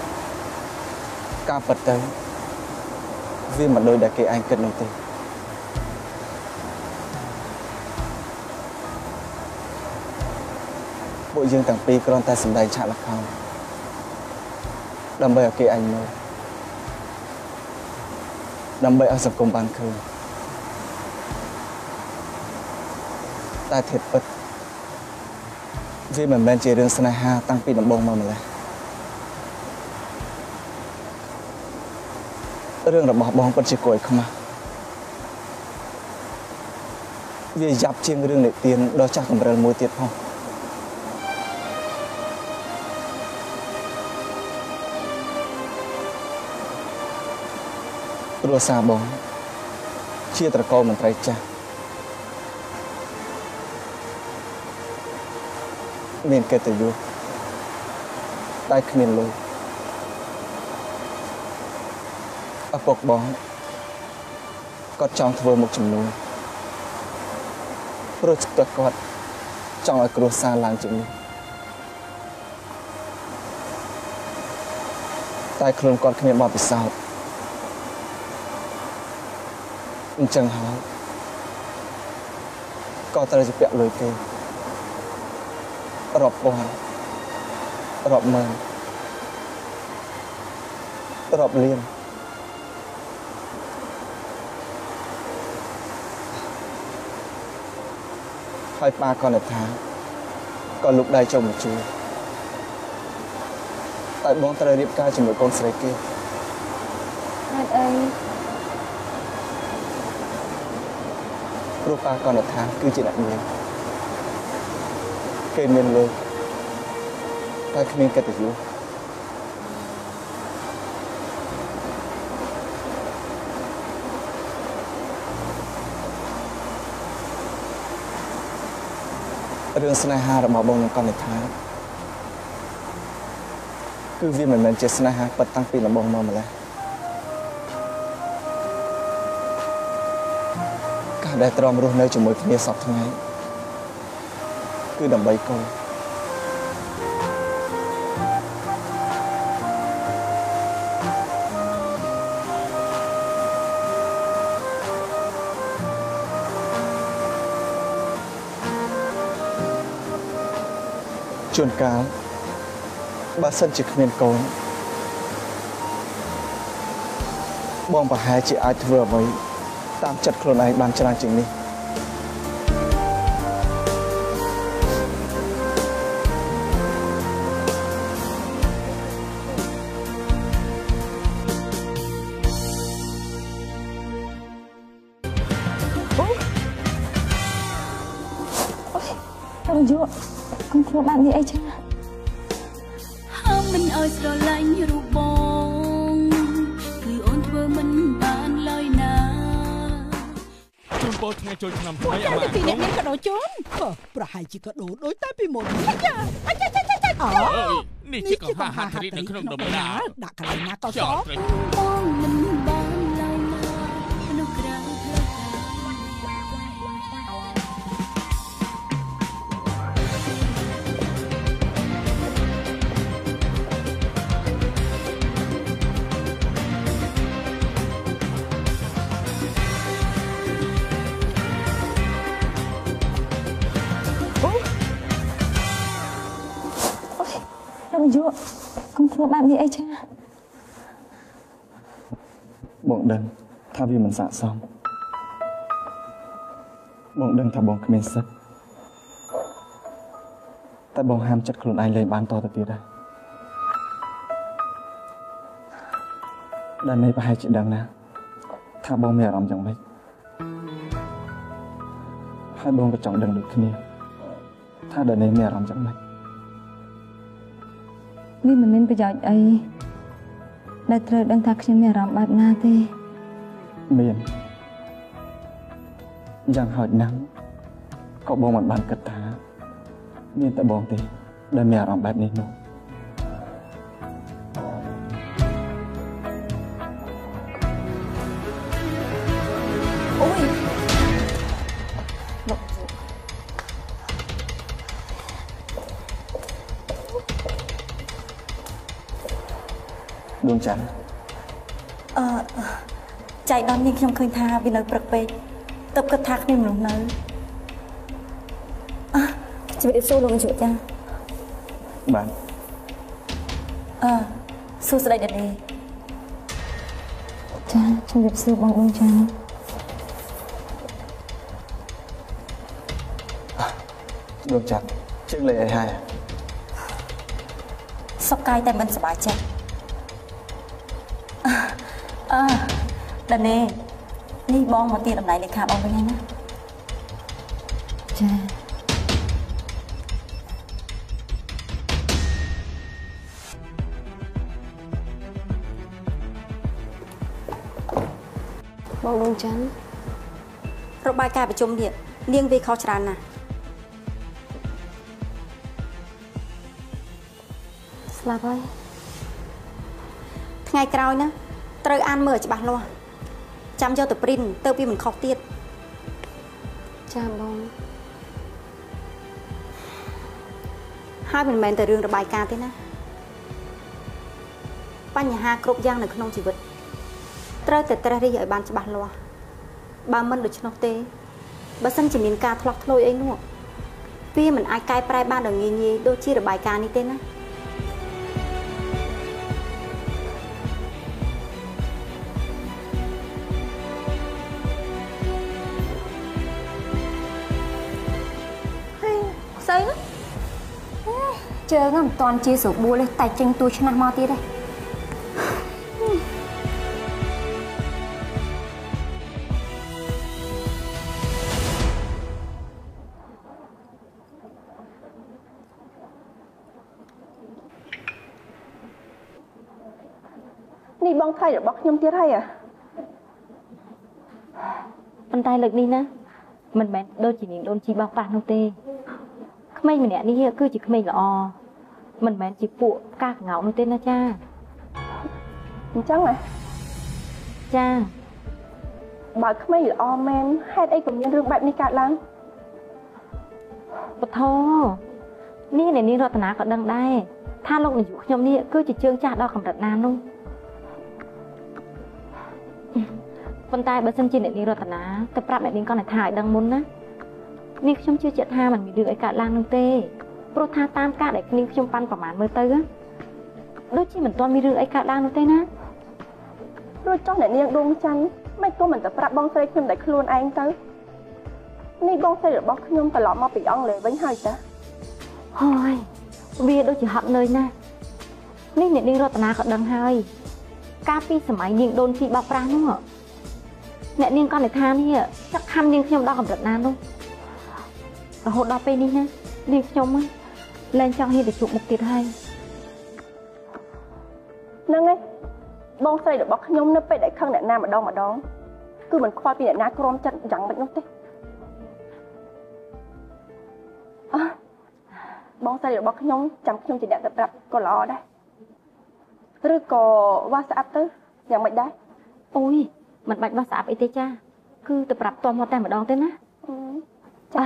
Speaker 2: ការពិតទៅវាមិនដូចដែលគេឯងគិតនោះទេពួកយើងទាំងពីរគ្រាន់តែសម្ដែងឆាកល្ខោនដើម្បីឲ្យគេឯងមើលដើម្បីឲ្យសង្គមបានឃើញតែធៀបពិតវាមិនមែនជារឿងស្នេហាតាំងពីដំបូងមកម្ល៉េះរឿងរបស់បងពិតជាគួរឲ្យខ្មាស់វាយ៉ាប់ជាងរឿងនិទានដ៏ចាស់កម្រិលមួយទៀតផងគ្រួសារបងជាត្រកូលមន្ត្រីចាស់មានកិត្តិយសតែគ្មានលុយឪពុកបងគាត់ចង់ធ្វើមុខចំនួនព្រោះគាត់ចង់ឲ្យគ្រួសារឡើងជាងនេះតែខ្លួនគាត់គ្មានបទពិសោធន៍អញ្ចឹងហើយក៏ត្រូវជាពាក់លុយគេរាប់ពាន់រាប់ម៉ឺនរាប់លានហើយប៉ាក៏នៅថាក៏លុកដៃចូលមកជួយតែបងត្រូវរៀបការជាមួយកូនស្រីគេ
Speaker 3: ហេតុអី
Speaker 2: ព្រោះប៉ាក៏នៅថាគឺជាអ្នកមានគេមានលុយតែគ្មានកិត្តិយសរឿងស្នេហារបស់បងនឹងកនិដ្ឋាគឺវាមិនមែនជាស្នេហាពិតតាំងពីដំបូងមកម្ល៉េះការដែលទ្រាំរស់នៅជាមួយគ្នាសពថ្ងៃគឺដើម្បីកូនជួនកាលបើសិនជាគ្មានកូនបងប្រហែលជាអាចធ្វើអ្វីតាមចិត្តខ្លួនឯងបានច្រើនជាងនេះ
Speaker 3: អូយយកកុំធ្វើបែបនេះអីចឹង
Speaker 1: ហាមមិនឲ្យស្រឡាញ់រូបបងគឺអូនធ្វើមិនបានឡើយណា
Speaker 10: ជូនពរថ្ងៃចូលឆ្នាំថ្មីអាម៉ា
Speaker 7: ពីអ្នកនេះក៏ដូរជូនប្រហែលជាក៏ដូរដូចតែពីមុនចាអូ
Speaker 10: នេះជាកង្ហាហាត់រីតនៅក្នុងដំណា
Speaker 7: ដាក់កន្លែងណាក៏ស
Speaker 1: បងមិនបានឡើយណានៅក្រៅផ្លូវ
Speaker 3: យកកុំធ្វើបែបនេះអីចឹង
Speaker 2: បងដឹងថាវាមិនស័ក្តិសមបងដឹងថាបងគ្មានសិទ្ធិតែបងហាមចិត្តខ្លួនឯងលែងបានតទៅទៀតដែរដែលនេះប្រហែលជាដឹងណាថាបងមានអារម្មណ៍យ៉ាងម៉េចហើយបងក៏ចង់ដឹងដូចគ្នាថាដែលនេះមានអារម្មណ៍យ៉ាងម៉េច
Speaker 3: វាមិនមានប្រយោជន៍អីដែលត្រូវដឹងថាខ្ញុំមានអារម្មណ៍បែបណាទេ
Speaker 2: មានយ៉ាងហោចណាស់ក៏បងមិនបានគិតថាមានតែបងទេដែលមានអារម្មណ៍បែបនេះនោះ
Speaker 3: អូយ
Speaker 2: ដួងច័ន្ទ
Speaker 4: ចៃដន្យនេះខ្ញុំឃើញថាវានៅព្រឹកពេកទៅគិតថាគ្នាមនុស្សនៅជំរាបសួរលោកជួយចា
Speaker 2: បាទ
Speaker 4: សួស្តីដានី
Speaker 3: ចាជំរាបសួរបងដួងច័ន្ទ
Speaker 2: ដួងច័ន្ទជើងលេអីហើយ
Speaker 4: សុខកាយតែមិនសប្បាយចិត្តដានីនេះបងមកទីតំណែងលេខាបងវិញហើយណា
Speaker 3: ចាបងដួងច័ន្ទ
Speaker 4: របាយការណ៍ប្រជុំនេះនាងវាខុសច្រើនណាស់
Speaker 3: ស្លាប់ហើយ
Speaker 4: ថ្ងៃក្រោយណាត្រូវអានមើលឲ្យច្បាស់លាស់ចាំយកទៅព្រីនទៅវាមិនខុសទៀត
Speaker 3: ចាបង
Speaker 4: ហើយមិនមែនតែរឿងរបាយការណ៍ទេណាបញ្ហាគ្រប់យ៉ាងនៅក្នុងជីវិតត្រូវតែត្រិះរិះឲ្យបានច្បាស់លាស់បើមិនដូច្នោះទេបើសិនជាមានការធ្លាក់ធ្លុយអីនោះវាមិនអាចកែប្រែបានដោយងាយៗដូចជារបាយការណ៍នេះទេណា
Speaker 11: ជើងមិនតាន់ជាស្រួលទេតែចេញទួឆ្នះមកទៀតទេ
Speaker 5: នេះបងថ្លៃរបស់ខ្ញុំទៀតហើយ
Speaker 3: ប៉ុន្តែលើកនេះណាមិនមែនដូចជានាងដូនជីបោកប៉ះនោះទេក្មេងម្នាក់នេះគឺជាក្មេងល្អមិនមែនជាពួកផ្កាកងោកនោះទេណាចា
Speaker 5: អញ្ចឹងហ៎
Speaker 3: ចា
Speaker 5: បើក្មេងល្អមែនហេតុអីក៏មានរឿងបែបនេះកើតឡើង
Speaker 3: បថោនេះអ្នកនាងរតនាក៏ដឹងដែរថាលោកនាយកខ្ញុំនេះគឺជាជើងចាស់ដល់កម្រិតណានោះប៉ុន្តែបើសិនជាអ្នកនាងរតនាទៅប្រាប់អ្នកនាងកនថាឲ្យដឹងមុនណានាងខ្ញុំជឿជាក់ថាมันមានរឿងអីកើតឡើងនោះទេព្រោះថាតាមការដែលនាងខ្ញុំប៉ាន់ប្រមាណមើលទៅដូចជាមិនទាន់មានរឿងអីកើតឡើងនោះទេណា
Speaker 5: រួចចុះអ្នកនាងដួងច័ន្ទមិនក៏មិនទៅប្រាប់បងស្រីខ្ញុំតែខ្លួនឯងទៅនេះបងស្រីរបស់ខ្ញុំត្រឡប់មកពីអង់គ្លេសវិញហើយតា
Speaker 3: ហើយវាដូចជាហត់នឿយណាស់នេះអ្នកនាងរតនាក៏ដឹងហើយកាលពីសម័យនាងដូនជីបោកប្រាស់នោះអ្នកនាងកនថានេះចាក់ខំនាងខ្ញុំដល់កម្រិតណានោះរហូតដល់ពេលនេះណានាងខ្ញុំលែងចង់ហ៊ានទៅជួបមុខទៀតហើយ
Speaker 5: ហ្នឹងហើយបងស្រីរបស់ខ្ញុំនៅពេលដែលខឹងអ្នកណាម្ដងគឺមិនខ្វល់ពីអ្នកណាក្រំចិត្តយ៉ាងម៉េចនោះទេបងស្រីរបស់ខ្ញុំចាំខ្ញុំជាអ្នកទៅប្រាប់ក៏ល្អដែរឬក៏វាស់ស្អាប់ទៅយ៉ាងម៉េចដែរ
Speaker 3: អូយមិនបាច់វាស់ស្អាប់អីទេចាគឺទៅប្រាប់តមកតែម្ដងទេណា
Speaker 5: ចា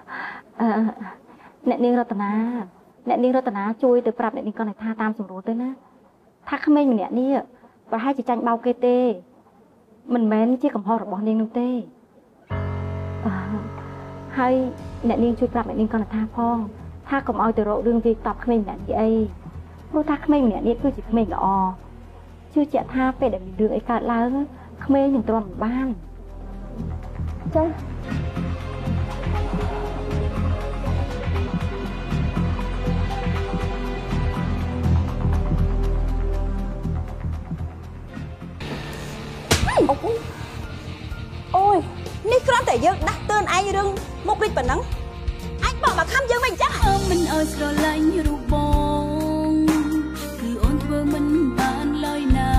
Speaker 3: អ្នកនាងរតនាជួយទៅប្រាប់អ្នកនាងកនថាតាមសម្រួលទៅណាថាក្មេងម្នាក់នេះប្រហែលជាចាញ់បោកគេទេមិនមែនជាកំហុសរបស់នាងនោះទេហើយអ្នកនាងជួយប្រាប់អ្នកនាងកនថាផងថាកុំឲ្យទៅរករឿងវាយតប់ក្មេងម្នាក់នេះអីព្រោះថាក្មេងម្នាក់នេះគឺជាក្មេងល្អជឿជាក់ថាពេលដែលមានរឿងអីកើតឡើងក្មេងនឹងទ្រាំមិនបាន
Speaker 5: ចាអូយនេះគ្រាន់តែយើងដាស់តឿនឯងរឿងមុខរិចប៉ុណ្ណឹងអញបោកមកខំយើងមិនអញ្ចឹង
Speaker 1: មិនអើយស្រឡាញ់រូបបងគឺអូនធ្វើមិនបានឡើយណា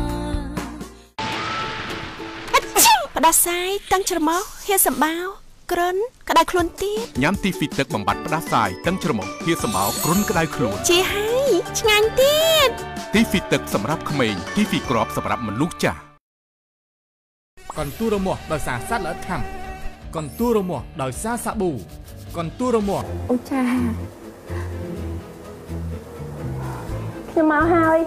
Speaker 4: ផ្ដាសាយតាំងច្រមុះហៀសម្បោក្រុនក្តៅខ្លួនទៀត
Speaker 10: ញ៉ាំទីហ្វីទឹកបំបត្តិផ្ដាសាយតាំងច្រមុះហៀសម្បោក្រុនក្តៅខ្លួន
Speaker 4: ជាហើយឆ្ងាញ់ទៀត
Speaker 10: ទីហ្វីទឹកសម្រាប់ក្មេងទីហ្វីក្របសម្រាប់មនុស្សចាស់
Speaker 12: កន្ទូររមាស់ដោយសារសត្វល្អិតខាំកន្ទូររមាស់ដោយសារសាប៊ូកន្ទូររមាស់
Speaker 3: អូចា
Speaker 5: ខ្ញុំមកហើយ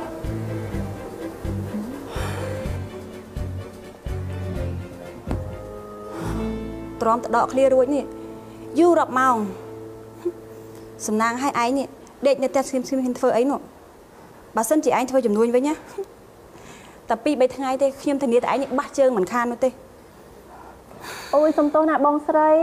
Speaker 5: ទ្រាំទៅដកឃ្លារួចនេះយូររាប់ម៉ោងសំណាងឲ្យឯងនេះដេកនៅផ្ទះស្ងៀមហ៊ានធ្វើអីនោះបើសិនជាឯងធ្វើចំនួនវិញណាតែ2-3ថ្ងៃទេខ្ញុំធានាតែឯងនេះបះជើងមិនខាននោះទេអូយសុំទោសណាបងស្រី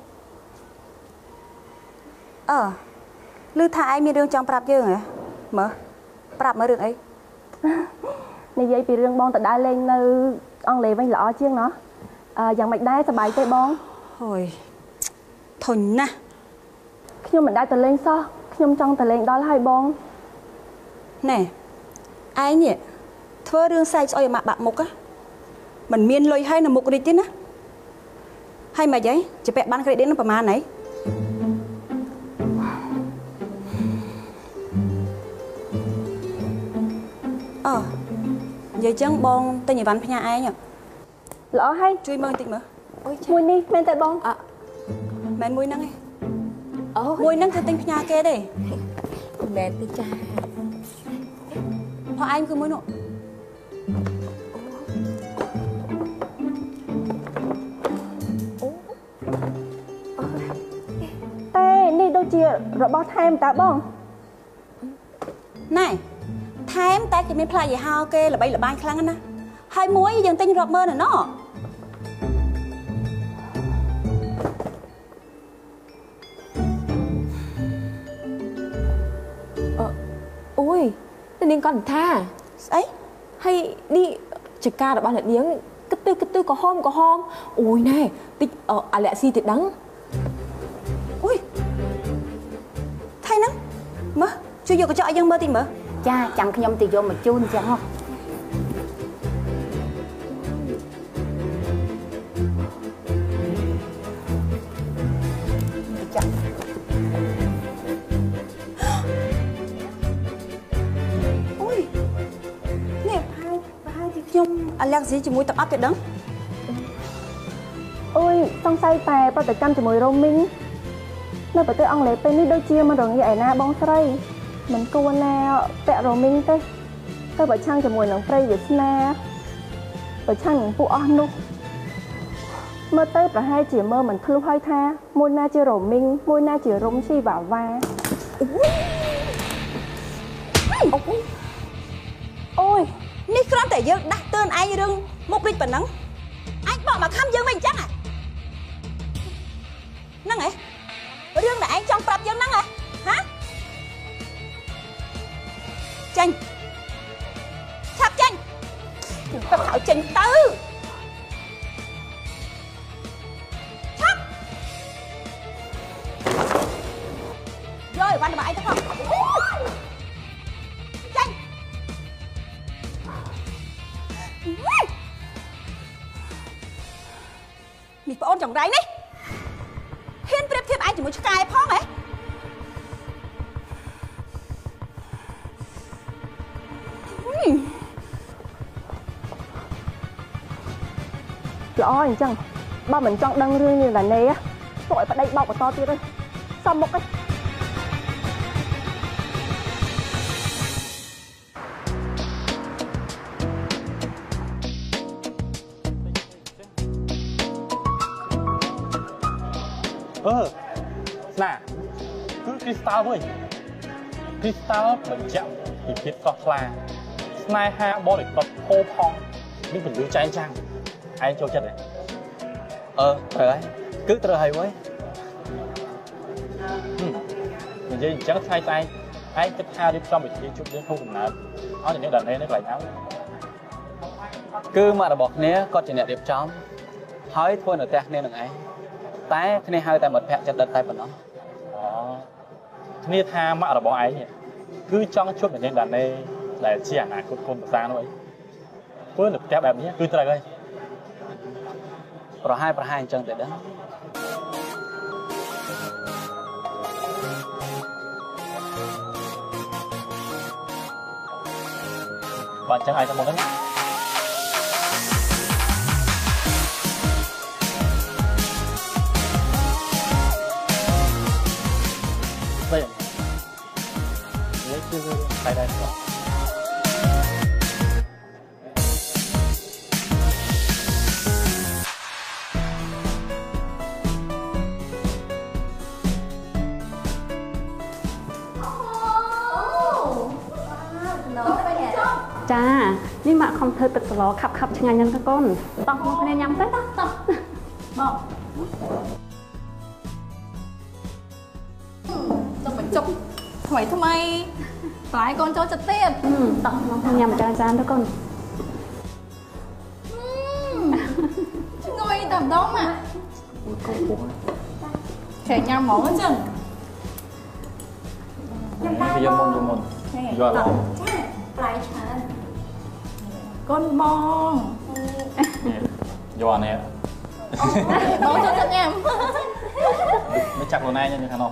Speaker 5: ឮថាឯងមានរឿងចង់ប្រាប់យើងហ៎មើលប្រាប់មើលរឿងអីនិយាយពីរឿងបងទៅដើរលេងនៅអង់គ្លេសវិញល្អជាងណោះយ៉ាងម៉េចដែរសប្បាយទេបងហើយធុញណាស់ខ្ញុំមិនដែរទៅលេងសោះខ្ញុំចង់ទៅលេងដល់ហើយបងណែឯងនេះធ្វើរឿងសែកស្អុយអាម៉ាក់បាក់មុខមិនមានលុយហើយនៅមុខរីកទេណាហើយមិនអីជាពាក់បានក្រេឌីតនឹងប្រហែលណៃនិយាយចឹងបងទិញអីវ៉ាន់ផ្ញើឯងល្អហើយជួយមើលបន្តិចមើលអូយមួយនេះមែនតែបងមែនមួយហ្នឹងឯងមួយហ្នឹងគឺទិញផ្ញើគេទេ
Speaker 3: មែនទេចា
Speaker 5: ផោះឯងគឺមួយនោះតែនេះដូចជារបស់ថែមតើបងណែថែមតែគេមានផ្លែយីហោគេល្បីល្បាញខ្លាំងណាស់ហើយមួយយើងទិញរាប់ម៉ឺនណោះ
Speaker 3: អូយនាងគាត់ថា
Speaker 5: ស្អី
Speaker 3: ហើយនេះចការរបស់អ្នកនាងគិតទៅក៏ហមអូយណែតិចអាឡែស៊ីទៀតដឹង
Speaker 5: អូយថៃហ្នឹងមើលជួយយកកញ្ចក់ឲ្យយើងមើលតិចមើល
Speaker 3: ចាចាំខ្ញុំទៅយកមកជូនចឹងហ៎
Speaker 5: ចា
Speaker 4: allergy ជាមួយទឹកអត់គេដឹង
Speaker 5: អូយសង្ស័យតែប្រតិកម្មជាមួយ roaming នៅប្រទេសអង់គ្លេសពេលនេះដូចជាមិនរងាឯណាបងស្រីមិនគួរណាពាក់ roaming ទេទៅប្រឆាំងជាមួយនឹងព្រៃវាសនាប្រឆាំងនឹងពួកអស់នោះមើលទៅប្រហែលជាមើលមិនធ្លុះហើយថាមួយណាជា roaming មួយណាជារុំស៊ីវ៉ាវ៉ាអូយនេះគ្រាន់តែយើងដាស់តឿនឯងរឿងមុខព្រិចប៉ុណ្ណឹងឯងបកមកខំយើងមិនអញ្ចឹងហ្នឹងហ៎រឿងដែលឯងចង់ប្រាប់យើងហ្នឹងហ៎ហាចេញឆាប់ចេញទៅហៅចេញទៅឆាប់យកអីវ៉ាន់របស់ឯងទៅផងចេញនេះប្អូនចង្រៃនេះហ៊ានប្រៀបធៀបឯងជាមួយឆ្កែផងហ៎ល្អអញ្ចឹងបើមិនចង់ដឹងរឿងនេះឡាណេទុកឲ្យប្តីបោកបន្តទៀតទៅសំមុខឯង
Speaker 13: ស្នាគឺគ្រីស្តាល់វិញគ្រីស្តាល់បញ្ជាក់ពីភាពស្រស់ថ្លាស្នេហាបរិសុទ្ធផូរផង់មានពន្លឺចែងចាំងឯងចូលចិត្តទេ
Speaker 6: ត្រូវហើយគឺត្រូវហើយវិញ
Speaker 13: និយាយអញ្ចឹងថ្ងៃតែឯងគិតថារៀបចំវិធីជួបយើងក្នុងកំណើតឲ្យអ្នកដល់នេះនៅកន្លែងណា
Speaker 6: គឺម៉ាក់របស់គ្នាគាត់ជាអ្នករៀបចំហើយធ្វើនៅផ្ទះគ្នានឹងឯងតែគ្នាហៅតែមិត្តភក្តិចិត្តតែប៉ុណ្ណោះ
Speaker 13: គ្នាថាម៉ាក់របស់ឯងគឺចង់ជួបអ្នកដល់នេះដែលជាអនាគតកូនប្រសានោះអីធ្វើនៅផ្ទះបែបនេះគឺត្រូវហើយ
Speaker 6: ប្រហែលអញ្ចឹងតែដឹង
Speaker 13: បើអញ្ចឹងឯងទៅមកហ្នឹងvậy lấy chưa đây đây rồi
Speaker 3: Cha, nhưng mà không thơ tực lò khắp khắp chừng nhân các con. Tao không có nên nhắm tới tao. Bỏ.
Speaker 7: Tao phải chụp. Thôi mày. Tại con cho chặt tiền.
Speaker 3: Tao không nhầm cho cha đó con.
Speaker 7: Chứ ngồi tầm đó mà. Khẽ nhau mỏ hết chừng.
Speaker 13: Bây giờ môn. Rồi là
Speaker 7: lại chán con bong
Speaker 13: do này
Speaker 7: bong cho thật em
Speaker 13: mới chặt luôn này nha như thế nào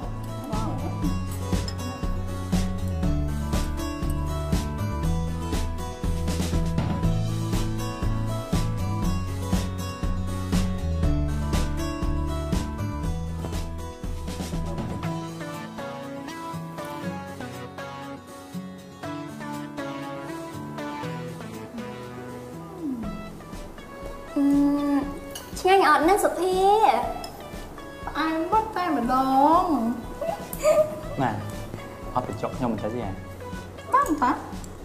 Speaker 11: Nhanh ọt nên sụp hê
Speaker 7: anh bắt tay mà đong
Speaker 13: nè ọt phải chọc nhau một cái gì à
Speaker 7: bắt ta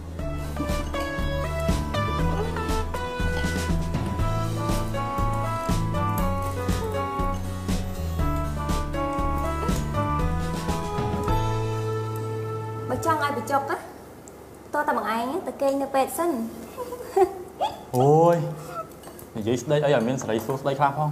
Speaker 11: bà chọn ai bị chọc á tôi tao bằng anh tao kênh nó pet sân
Speaker 13: ôiនិយាយស្ដីអីឲ្យមានសេរីសួស្ដីខ្លះផង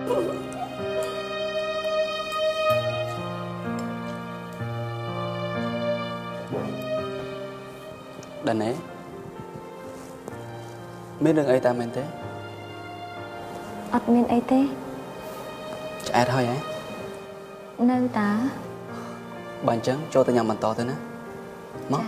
Speaker 6: Đàn ấy biết được ấy ta men thế
Speaker 3: ắt miên ấy thế
Speaker 6: ai thôi ấy
Speaker 3: nơi ta
Speaker 6: bạn trắng cho ta nhầm bàn to thế nè mất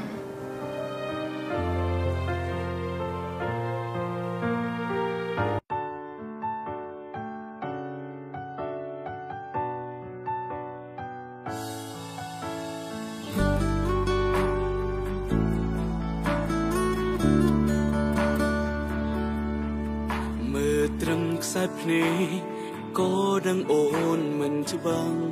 Speaker 14: សាច់ភ្នែកក៏ដឹងអូនមិនច្បាំង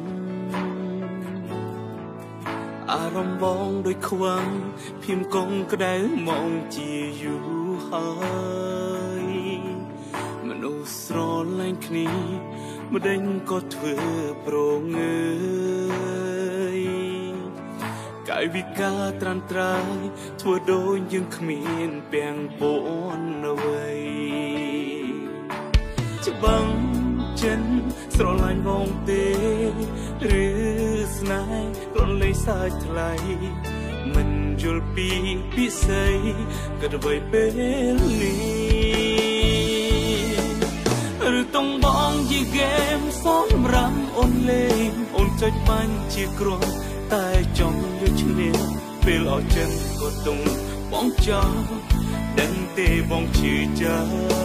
Speaker 14: អារម្មណ៍បងដូចខ្វាំងភៀមកងក្ដៅមកជាយូរហើយមនុស្សស្រឡាញ់គ្នាម្ដេចក៏ធ្វើប្រងើយកាយវិការត្រាំត្រាយធ្វើដូចយើងគ្មានពាំងពន់អ្វីច្បាំងចិនស្រឡាញ់បងទេឬស្នេហ៍រំលែកសាច់ថ្លៃមិនយល់ពីពិសីក៏ដើម្បីពេលនេះឬតុងបងជាហ្គេមសម្រាប់អូនលេងអូនចុចបាញ់ជាគ្រាន់តែចង់យកឈ្នះពេលអស់ចិនក៏តុងបងចង់ដឹងទេបងជឿចា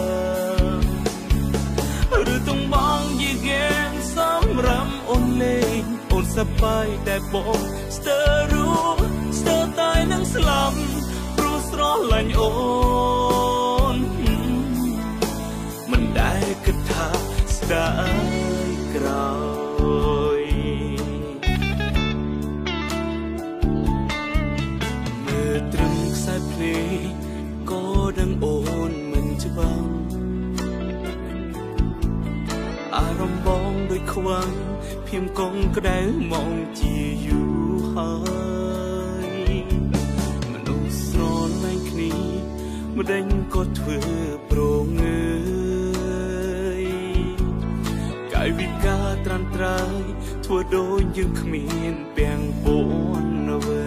Speaker 14: ឬតុងបងជាហ្គេមសម្រាប់អូនលេងអូនសប្បាយតែបងស្ទើរรู้ស្ទើរតែនឹងស្លាប់ព្រោះស្រឡាញ់អូនមិនដែលគិតថាស្ដាយក្រោយមើលត្រឹមខ្សែភ្នែកក៏ដឹងអូនមិនច្បាស់អារម្មណ៍បងដូចខ្វាំងភៀមកងក្ដៅមកជាយូរហើយមនុស្សស្រឡាញ់គ្នាម្ដេចក៏ធ្វើប្រងើយកាយវិការត្រាំត្រាយធ្វើដូចយើងគ្មានពាំងពន់អ្វី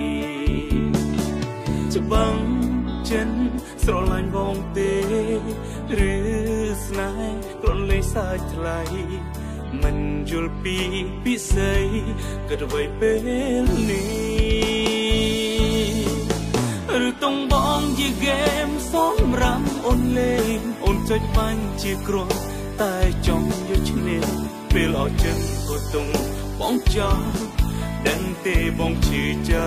Speaker 14: ច្បាំងចិនស្រឡាញ់បងទេឬស្នេហ៍រំលែកសាច់ថ្លៃមិនយល់ពីពិសីក៏ដើម្បីពេលនេះឬតុងបងជាហ្គេមសម្រាប់អូនលេងអូនចុចបាញ់ជាគ្រាន់តែចង់យកឈ្នះពេលអស់ចិនក៏តុងបងចង់ដឹងទេបងជឿចា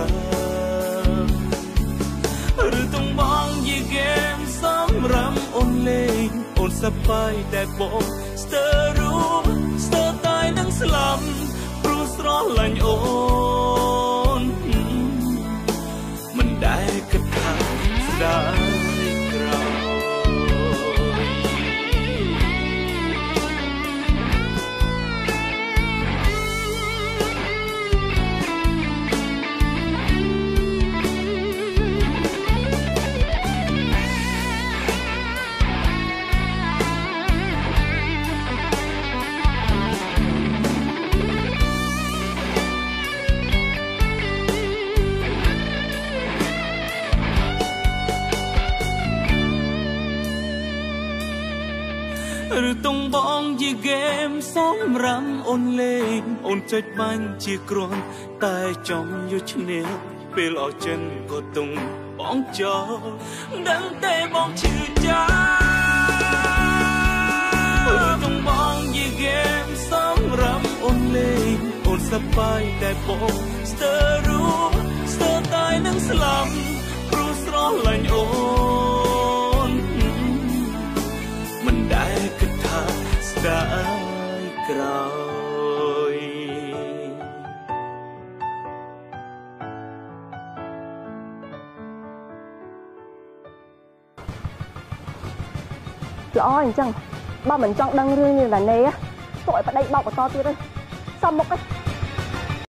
Speaker 14: ឬតុងបងជាហ្គេមសម្រាប់អូនលេងអូនសប្បាយតែបងស្ទើរรู้ស្ទើរតែនឹងស្លាប់ព្រោះស្រឡាញ់អូនមិនដែលគិតថាស្ដាយក្រោយឬតុងបងជាហ្គេមសម្រាប់អូនលេងអូនចុចបាញ់ជាគ្រាន់តែចង់យកឈ្នះពេលអស់ចិនក៏តុងបងចោលដឹងទេបងជឿចាឬតុងបងជាហ្គេមសម្រាប់អូនលេងអូនសប្បាយតែបងស្ទើរรู้ស្ទើរតែនឹងស្លាប់ព្រោះស្រឡាញ់អូនមិនដែលគិតថាស្ដាយក្រោយ
Speaker 5: ល្អអញ្ចឹងបើមិនចង់ដឹងរឿងនេះណាណេទុកឲ្យប្តីបោកបន្តទៀតទេសុំមុខឯង